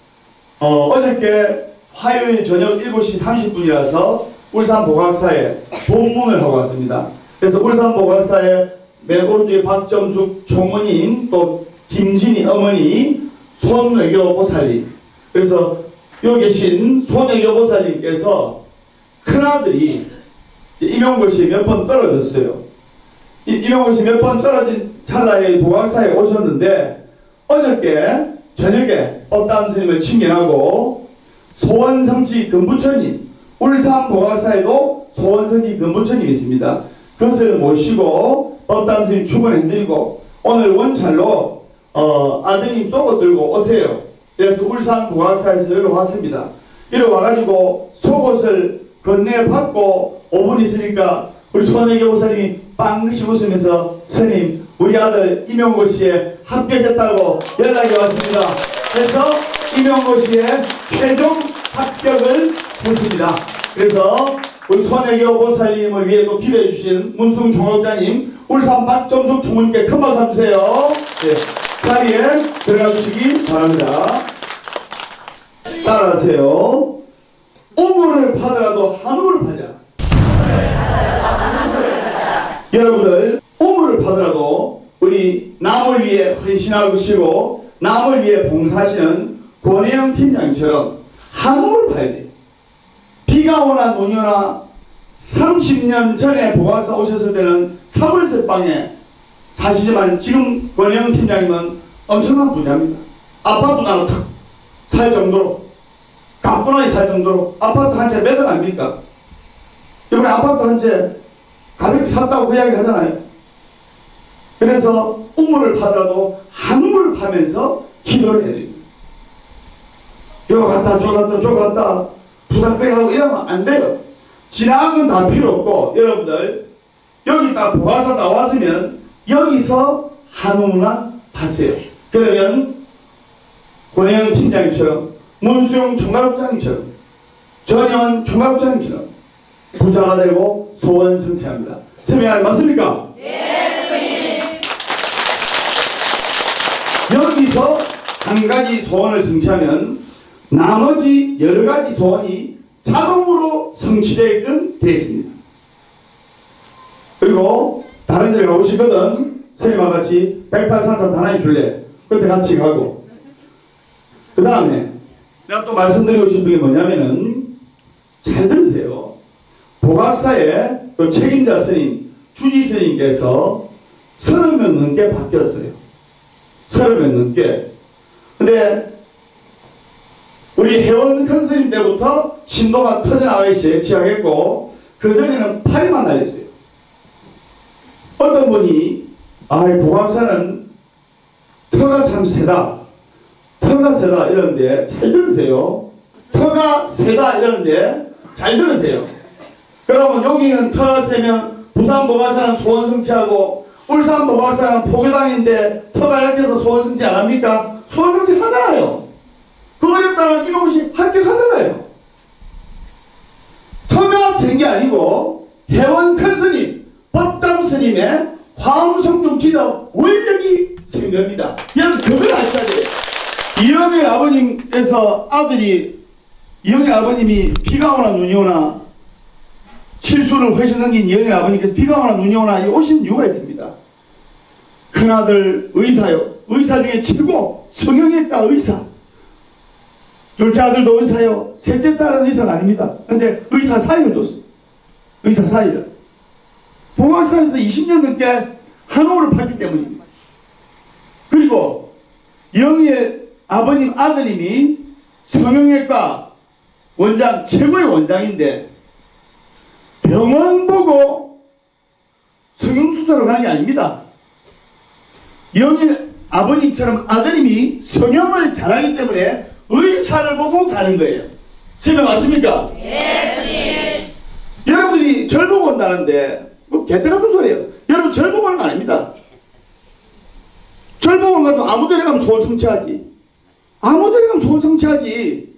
어저께 화요일 저녁 7시 30분이라서 울산보각사에 본문을 하고 왔습니다. 그래서 울산보각사에 맨 오른쪽에 박점숙 총무님, 또 김진희 어머니, 손외교보살님, 그래서 여기 계신 손외교보살님께서 큰아들이 임용고시 몇 번 떨어졌어요. 임용고시 몇 번 떨어진 찰나에 보각사에 오셨는데 어저께 저녁에 법담 스님을 친견하고 소원성지 금부처님, 울산 보각사에도 소원성지 금부처님이 있습니다. 그것을 모시고 법담 스님 축원해드리고 오늘 원찰로 아드님 속옷 들고 오세요. 그래서 울산 보각사에서 여기 왔습니다. 이리 와가지고 속옷을 건네받고 5분 있으니까 우리 손혜교 보살님이 빵긋이 웃으면서 스님 우리 아들 임용고시에 합격했다고 연락이 왔습니다. 그래서 임용고시에 최종 합격을 했습니다. 그래서 우리 손혜교 보살님을 위해 또 기도해 주신 문승 총학자님, 울산 박점숙 총무님께 큰 박수 주세요. 네, 자리에 들어가 주시기 바랍니다. 따라하세요. 우물을 파더라도 한우를 파자. 여러분들 우물을 파더라도 우리 남을 위해 헌신하시고 남을 위해 봉사하시는 권혜영 팀장님처럼 한우를 파야 돼요. 비가 오나 눈이 오나 30년 전에 보각사 오셨을 때는 사물쇠방에 사시지만 지금 권혜영 팀장님은 엄청난 분야입니다. 아파트 하나 탁 살 정도로 가뿐하게 살 정도로 아파트 한 채 몇 억 아닙니까? 이번에 아파트 한 채 가볍게 샀다고 그 이야기 하잖아요. 그래서 우물을 파더라도 한우를 파면서 기도를 해야 됩니다. 요 갔다 저 갔다 저 갔다 부닥거리하고 이러면 안 돼요. 지나간 건 다 필요 없고 여러분들 여기 딱 보아서 나왔으면 여기서 한우나 파세요. 그러면 권혜영 팀장님처럼 문수영 총괄국장님처럼 전현 총괄국장님처럼 부자가 되고 소원 성취합니다. 선생님 맞습니까? 네, 선생님. 여기서 한 가지 소원을 성취하면 나머지 여러 가지 소원이 자동으로 성취되게끔 되어 있습니다. 그리고 다른 데 가보시거든 선생님과 같이 183타 하나님 줄래? 그때 같이 가고 그 다음에 내가 또 말씀드리고 싶은 게 뭐냐면은 잘 들으세요. 보각사의 그 책임자 스님, 주지 스님께서 30명 넘게 바뀌었어요. 30명 넘게. 근데 우리 회원 큰 스님 때부터 신도가 터져나가기 시작했고 그전에는 팔이만 날렸어요. 어떤 분이 보각사는 터가 참 세다. 터가 세다 이러는데 잘 들으세요. 터가 세다 이러는데 잘 들으세요. 그러면 여기는 터가 세면 부산 보각사는 소원 성취하고 울산 보각사는 포교당인데 터가 약해서 소원 성취 안 합니까? 소원 성취 하잖아요. 그거에 따라 임용고시 합격하잖아요. 터가 센 게 아니고 회원 큰 스님, 법담 스님의 화엄성중 기도 원력이 센 겁니다. 여러분 그걸 아셔야 돼요. 이영애 아버님께서 아들이 이영애 아버님이 비가 오나 눈이 오나 실수를 훨씬 넘긴 이영애 아버님께서 비가 오나 눈이 오나 오신 이유가 있습니다. 큰아들 의사요. 의사 중에 최고 성형외과 의사. 둘째 아들도 의사요. 셋째 딸은 의사가 아닙니다. 근데 의사 사이를 뒀어. 의사 사이를. 보각사에서 20년 넘게 한옥을 팔기 때문입니다. 그리고 영희의 아버님 아드님이 성형외과 원장 최고의 원장인데 병원 보고 성형수술을 하는 게 아닙니다. 영일 아버님처럼 아드님이 성형을 잘하기 때문에 의사를 보고 가는 거예요. 설명 맞습니까? 네, 스님. 여러분들이 절 보고 온다는데 뭐 개떼 같은 소리예요. 여러분 절 보고 오는 거 아닙니다. 절 보고 오는 것도 아무 데나 가면 소원 성취하지. 아무 데나 가면 소원 성취하지.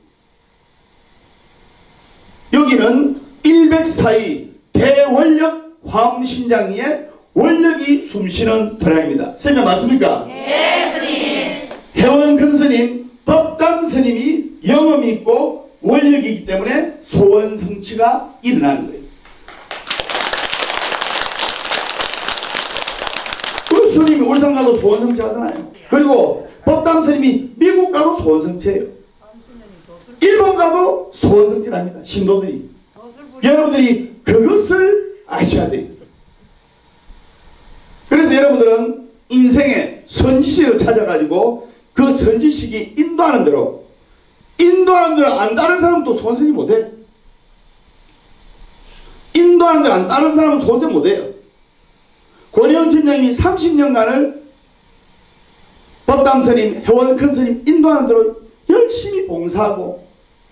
여기는 104위 대원력 화엄신장리의 원력이 숨쉬는 도량입니다. 설명 맞습니까? 네, 스님. 회원 큰 스님, 법담 스님이 영험이 있고 원력이기 때문에 소원 성취가 일어나는 거예요. 그 스님이 울산 가도 소원 성취하잖아요. 그리고 법담 스님이 미국 가도 소원 성취해요. 일본 가도 소원 성취를 합니다. 신도들이. 여러분들이 그것을 아셔야 돼요. 그래서 여러분들은 인생의 선지식을 찾아가지고 그 선지식이 인도하는 대로 안 따른 사람은 또 소원성이 못해요. 인도하는 대로 안 따른 사람은 소원성 못해요. 권혜원 팀장님이 30년간을 법담스님, 회원 큰 스님 인도하는 대로 열심히 봉사하고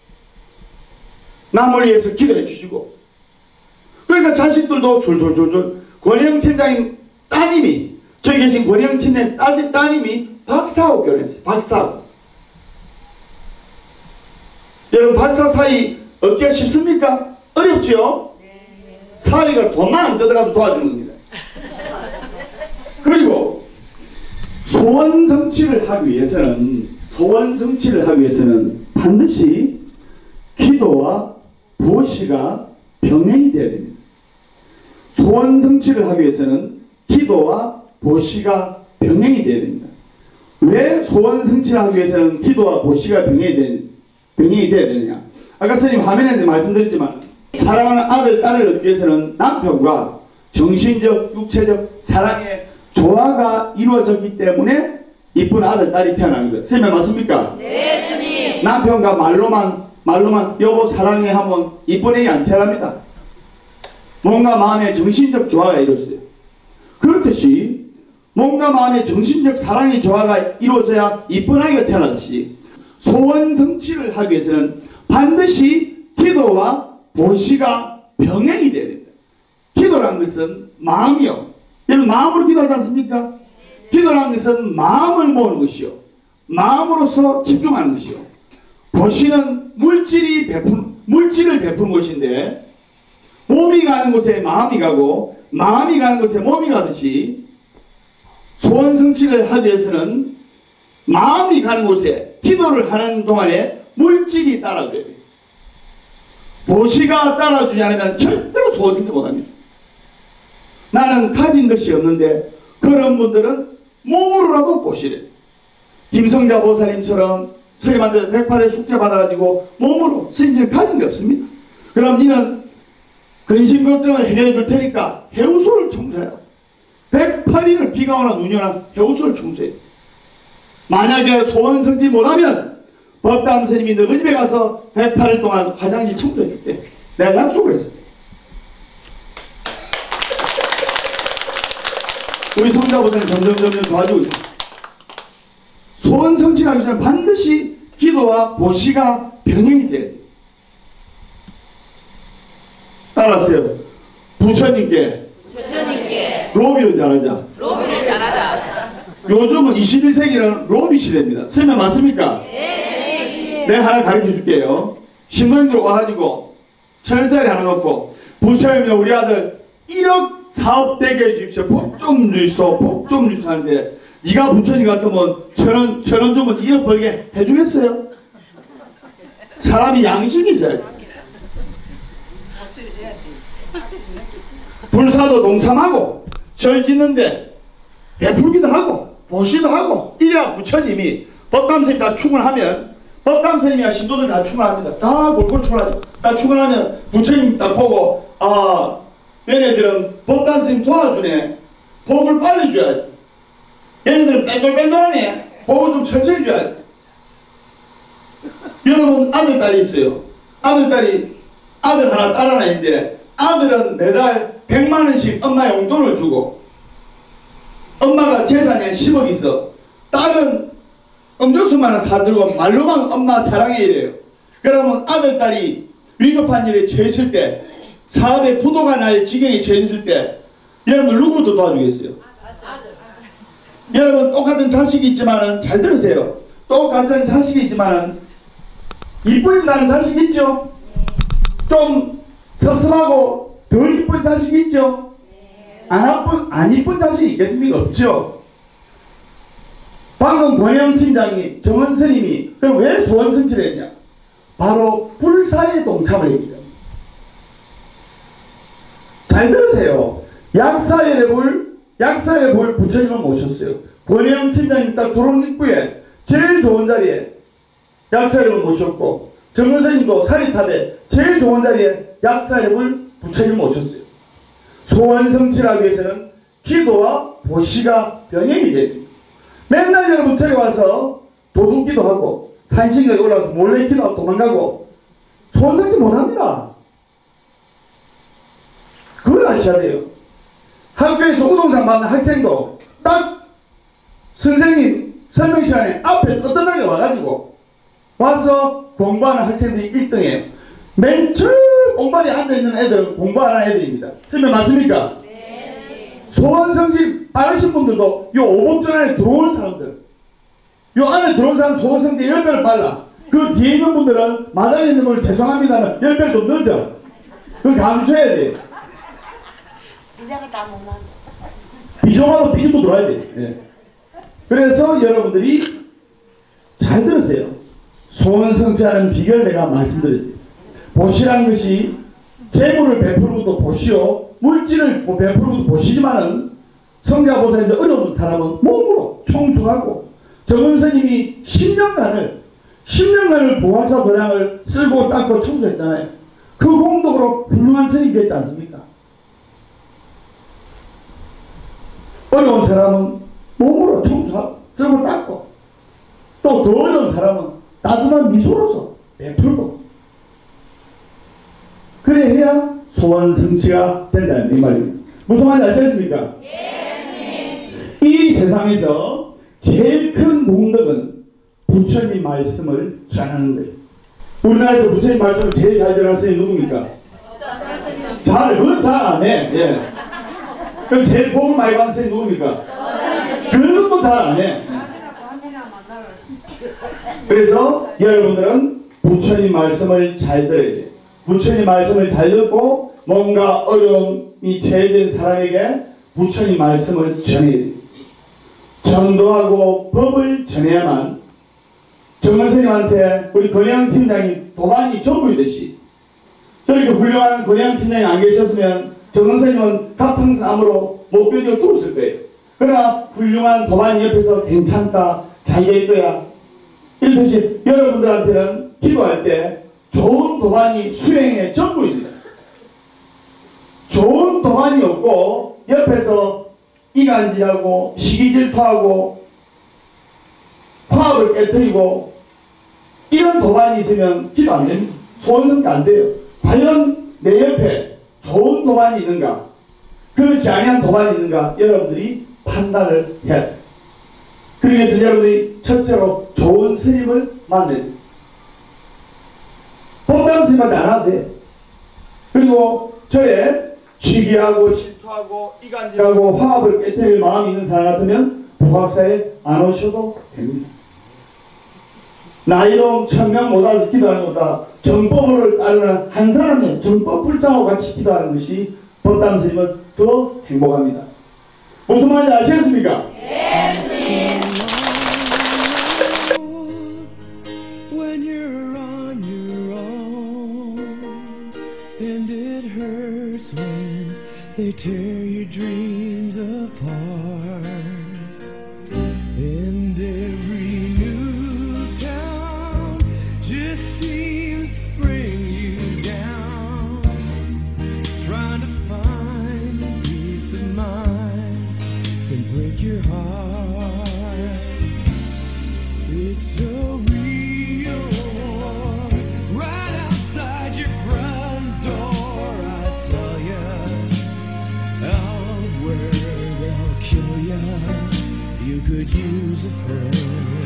남을 위해서 기도해 주시고, 그러니까 자식들도 술술술술 권혜영 팀장님 따님이, 저기 계신 권혜영 팀장님 따님이 박사하고 결혼했어요. 박사하고. 여러분 박사 사이 얻기가 쉽습니까? 어렵죠? 사위가 돈만 안 뜯어가도 도와주는 겁니다. 그리고 소원 성취를 하기 위해서는 반드시 기도와 보시가 병행이 되어야 됩니다. 소원 성취를 하기 위해서는 기도와 보시가 병행이 되어야 됩니다. 왜 소원 성취를 하기 위해서는 기도와 보시가 병행이 되어야 되느냐? 아까 선생님 화면에 말씀드렸지만 사랑하는 아들, 딸을 얻기 위해서는 남편과 정신적, 육체적 사랑의 조화가 이루어졌기 때문에 이쁜 아들, 딸이 태어난 거예요. 설명 맞습니까? 네, 스님. 남편과 말로만 여보 사랑해 하면 이쁜 애기 안 태어납니다. 몸과 마음의 정신적 조화가 이루어졌어요. 그렇듯이 몸과 마음의 정신적 사랑의 조화가 이루어져야 이쁜 아이가 태어나듯이 소원 성취를 하기 위해서는 반드시 기도와 보시가 병행이 되어야 됩니다. 기도라는 것은 마음이요. 여러분 마음으로 기도하지 않습니까? 기도라는 것은 마음을 모으는 것이요. 마음으로서 집중하는 것이요. 보시는 물질을 베푸는 것인데, 몸이 가는 곳에 마음이 가고 마음이 가는 곳에 몸이 가듯이 소원 성취를 하기 위해서는 마음이 가는 곳에 기도를 하는 동안에 물질이 따라줘야 돼요. 보시가 따라주지 않으면 절대로 소원 성취 못합니다. 나는 가진 것이 없는데 그런 분들은 몸으로라도 보시래. 김성자 보살님처럼 스님한테 108회 숙제 받아가지고 몸으로 스님들 가진 게 없습니다. 그럼 니는 근심 걱정을 해결해 줄 테니까 해우소를 청소해라. 108일을 비가 오나 눈이 오나 해우소를 청소해. 만약에 소원 성취 못하면 법담 스님이 너희 집에 가서 108일 동안 화장실 청소해 줄게. 내가 약속을 했어. 우리 성자보다는 점점 좋아지고 있습니다. 소원 성취하기 전에 반드시 기도와 보시가 병행이 돼야 돼요. 따라하세요. 부처님께 로비를 잘하자. 요즘은 21세기는 로비 시대입니다. 설명 맞습니까? 네. 내가 하나 가르쳐 줄게요. 신부님들 와가지고 1,000원짜리 하나 넣고, 부처님이 우리 아들 1억 사업 되게 해주십시오. 복 좀 주시오 하는데, 네가 부처님 같으면 1,000원 주면 1억 벌게 해주겠어요? 사람이 양심이 있어야지. 불사도 동참하고 절 짓는데 베풀기도 하고 보시도 하고, 이래야 부처님이 법담스님 다 충원하면, 법담스님이야 신도들 다 충원합니다. 다 골고루 충원하죠. 다 충원하면 부처님 딱 보고, 아 얘네들은 법담스님 도와주네. 복을 빨리 줘야지. 얘네들은 뺀돌뺀돌하네. 복을 좀 천천히 줘야지. 여러분 아들, 딸이 있어요. 아들 하나 딸 하나 있는데 아들은 매달 100만 원씩 엄마 용돈을 주고 엄마가 재산이 한 10억 있어. 딸은 음료수만 사들고 말로만 엄마 사랑해 이래요. 그러면 아들 딸이 위급한 일에 처했을 때 사업에 부도가 날 지경에 처했을 때 여러분 누구부터 도와주겠어요? 여러분 똑같은 자식이 있지만은 잘 들으세요. 똑같은 자식이 있지만은 이쁘지 않은 자식 있죠? 좀 섭섭하고 덜 이쁜 자식 있죠? 안 이쁜 자식 있겠습니까? 없죠? 방금 권영 팀장이 정원 스님이 그럼 왜 소원 성취를 했냐? 바로 불사에 동참을 했기 때문에. 잘 들으세요. 약사의 볼 부처님을 모셨어요. 권영 팀장님 딱 들어온 입구에 제일 좋은 자리에 약사를 모셨고 정원 스님도 사리탑에 제일 좋은 자리에 약사의 볼 부처님을 모셨어요. 소원 성취하기 위해서는 기도와 보시가 병행이 돼야 됩니다. 맨날 여러분 저기 와서 도둑기도 하고 산신각에 올라가서 몰래 기도하고 도망가고 소원 성취 못합니다. 그걸 아셔야 돼요. 학교에서 우동상 받는 학생도 딱 선생님 설명 시간에 앞에 떳떳하게 와가지고 와서 공부하는 학생들이 1등이에요. 맨 저 공반에 앉아있는 애들은 공부 안 하는 애들입니다. 설명 맞습니까? 네. 소원성취 빠르신 분들도 요 5분 전 안에 들어오는 사람들 요 안에 들어온 사람 소원성취 10배를 빨라. 그 뒤에 있는 분들은 마당에 있는 걸 죄송합니다는 10배 좀 늦어. 그걸 감수해야 돼. 이자가 다 못 나는데. 비좁아도 삐집고 들어와야 돼. 예. 그래서 여러분들이 잘 들으세요. 소원 성취하는 비결 내가 말씀드렸어요. 보시란 것이 재물을 베푸는 것도 보시오, 물질을 베푸는 것도 보시지만은 성자보살이 어려운 사람은 몸으로 총수하고 정은 스님이 10년간을 보학사 도량을 쓸고 닦고 청소했잖아요. 그 공덕으로 훌륭한 스님이 됐지 않습니까? 어려운 사람은 몸으로 청소하고 쓸고 닦고 또 더 어려운 사람은 따뜻한 미소로서 베풀고 그래 해야 소원 성취가 된다는 이 말입니다. 무슨 말인지 아시겠습니까? 이 세상에서 제일 큰 공덕은 부처님 말씀을 전하는 거예요. 우리나라에서 부처님 말씀을 제일 잘 전하는 스님이 누굽니까? 그건 잘 안 해. 예. 그럼 제일 복을 많이 받는 스님이 누굽니까? 그런 것도 잘 안 해. 그래서 여러분들은 부처님 말씀을 잘 들어야 돼요. 부처님 말씀을 잘 듣고 뭔가 어려움이 처해진 사람에게 부처님 말씀을 전해야 돼요. 전도하고 법을 전해야만 정원 스님한테 우리 권영 팀장이 도반이 전부이듯이 저렇게 훌륭한 권영 팀장이 안 계셨으면 정원 스님은 같은 삶으로 못 견디고 죽었을 거예요. 그러나 훌륭한 도반이 옆에서 괜찮다, 잘 될 거야 이렇듯이 여러분들한테는 기도할 때 좋은 도반이 수행의 전부입니다. 좋은 도반이 없고 옆에서 이간질하고 시기질투하고 화합을 깨뜨리고 이런 도반이 있으면 기도 안 됩니다. 소원성취 안 돼요. 과연 내 옆에 좋은 도반이 있는가 그렇지 아니한 도반이 있는가 여러분들이 판단을 해야 돼요. 그러기 위해서 여러분들이 첫째로 좋은 스님을 만나야 돼요. 법당 스님한테 안 하도 돼. 그리고 저에 시기하고 질투하고 이간질하고 화합을 깨뜨릴 마음이 있는 사람 같으면 보각사에 안 오셔도 됩니다. 나이롱 천명 못하서 기도하는 것보다 정법을 따르는 한 사람의 정법 불장하고 같이 기도하는 것이 법당 스님은 더 행복합니다. 무슨 말인지 아시겠습니까? 네. When you're on your own and it hurts when they tear your dreams apart and every new town just seems to bring you down trying to find peace of mind and break your heart could use a friend.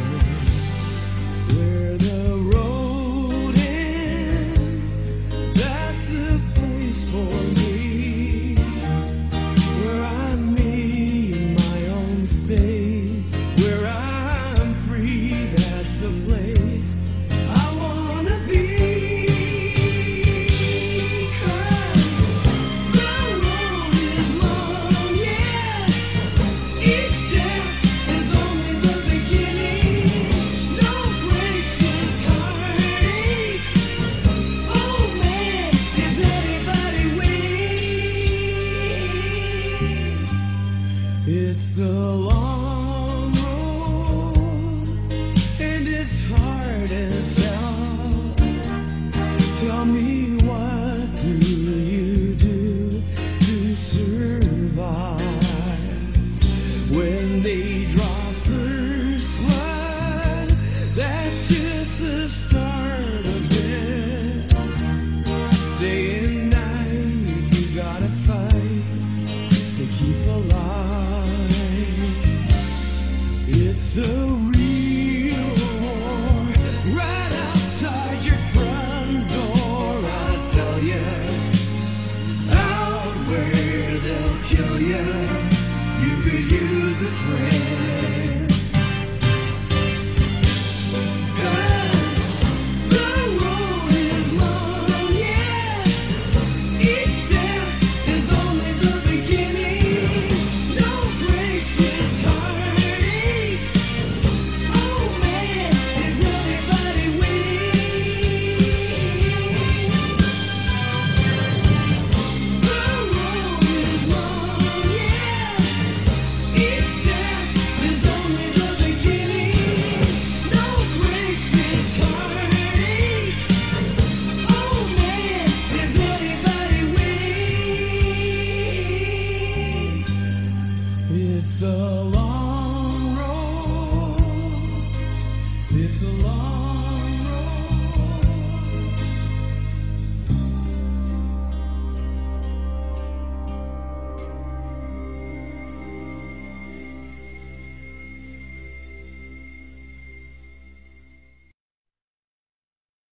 Where the road ends, that's the place for me. Where I'm me in my own space, where I'm free, that's the place I wanna be. 'Cause the road is long, yeah. Each step is only the beginning. No breaks, just heartaches. Oh man, is anybody winning? It's a long road, and it's hard as hell. Tell me, what do you do to survive when they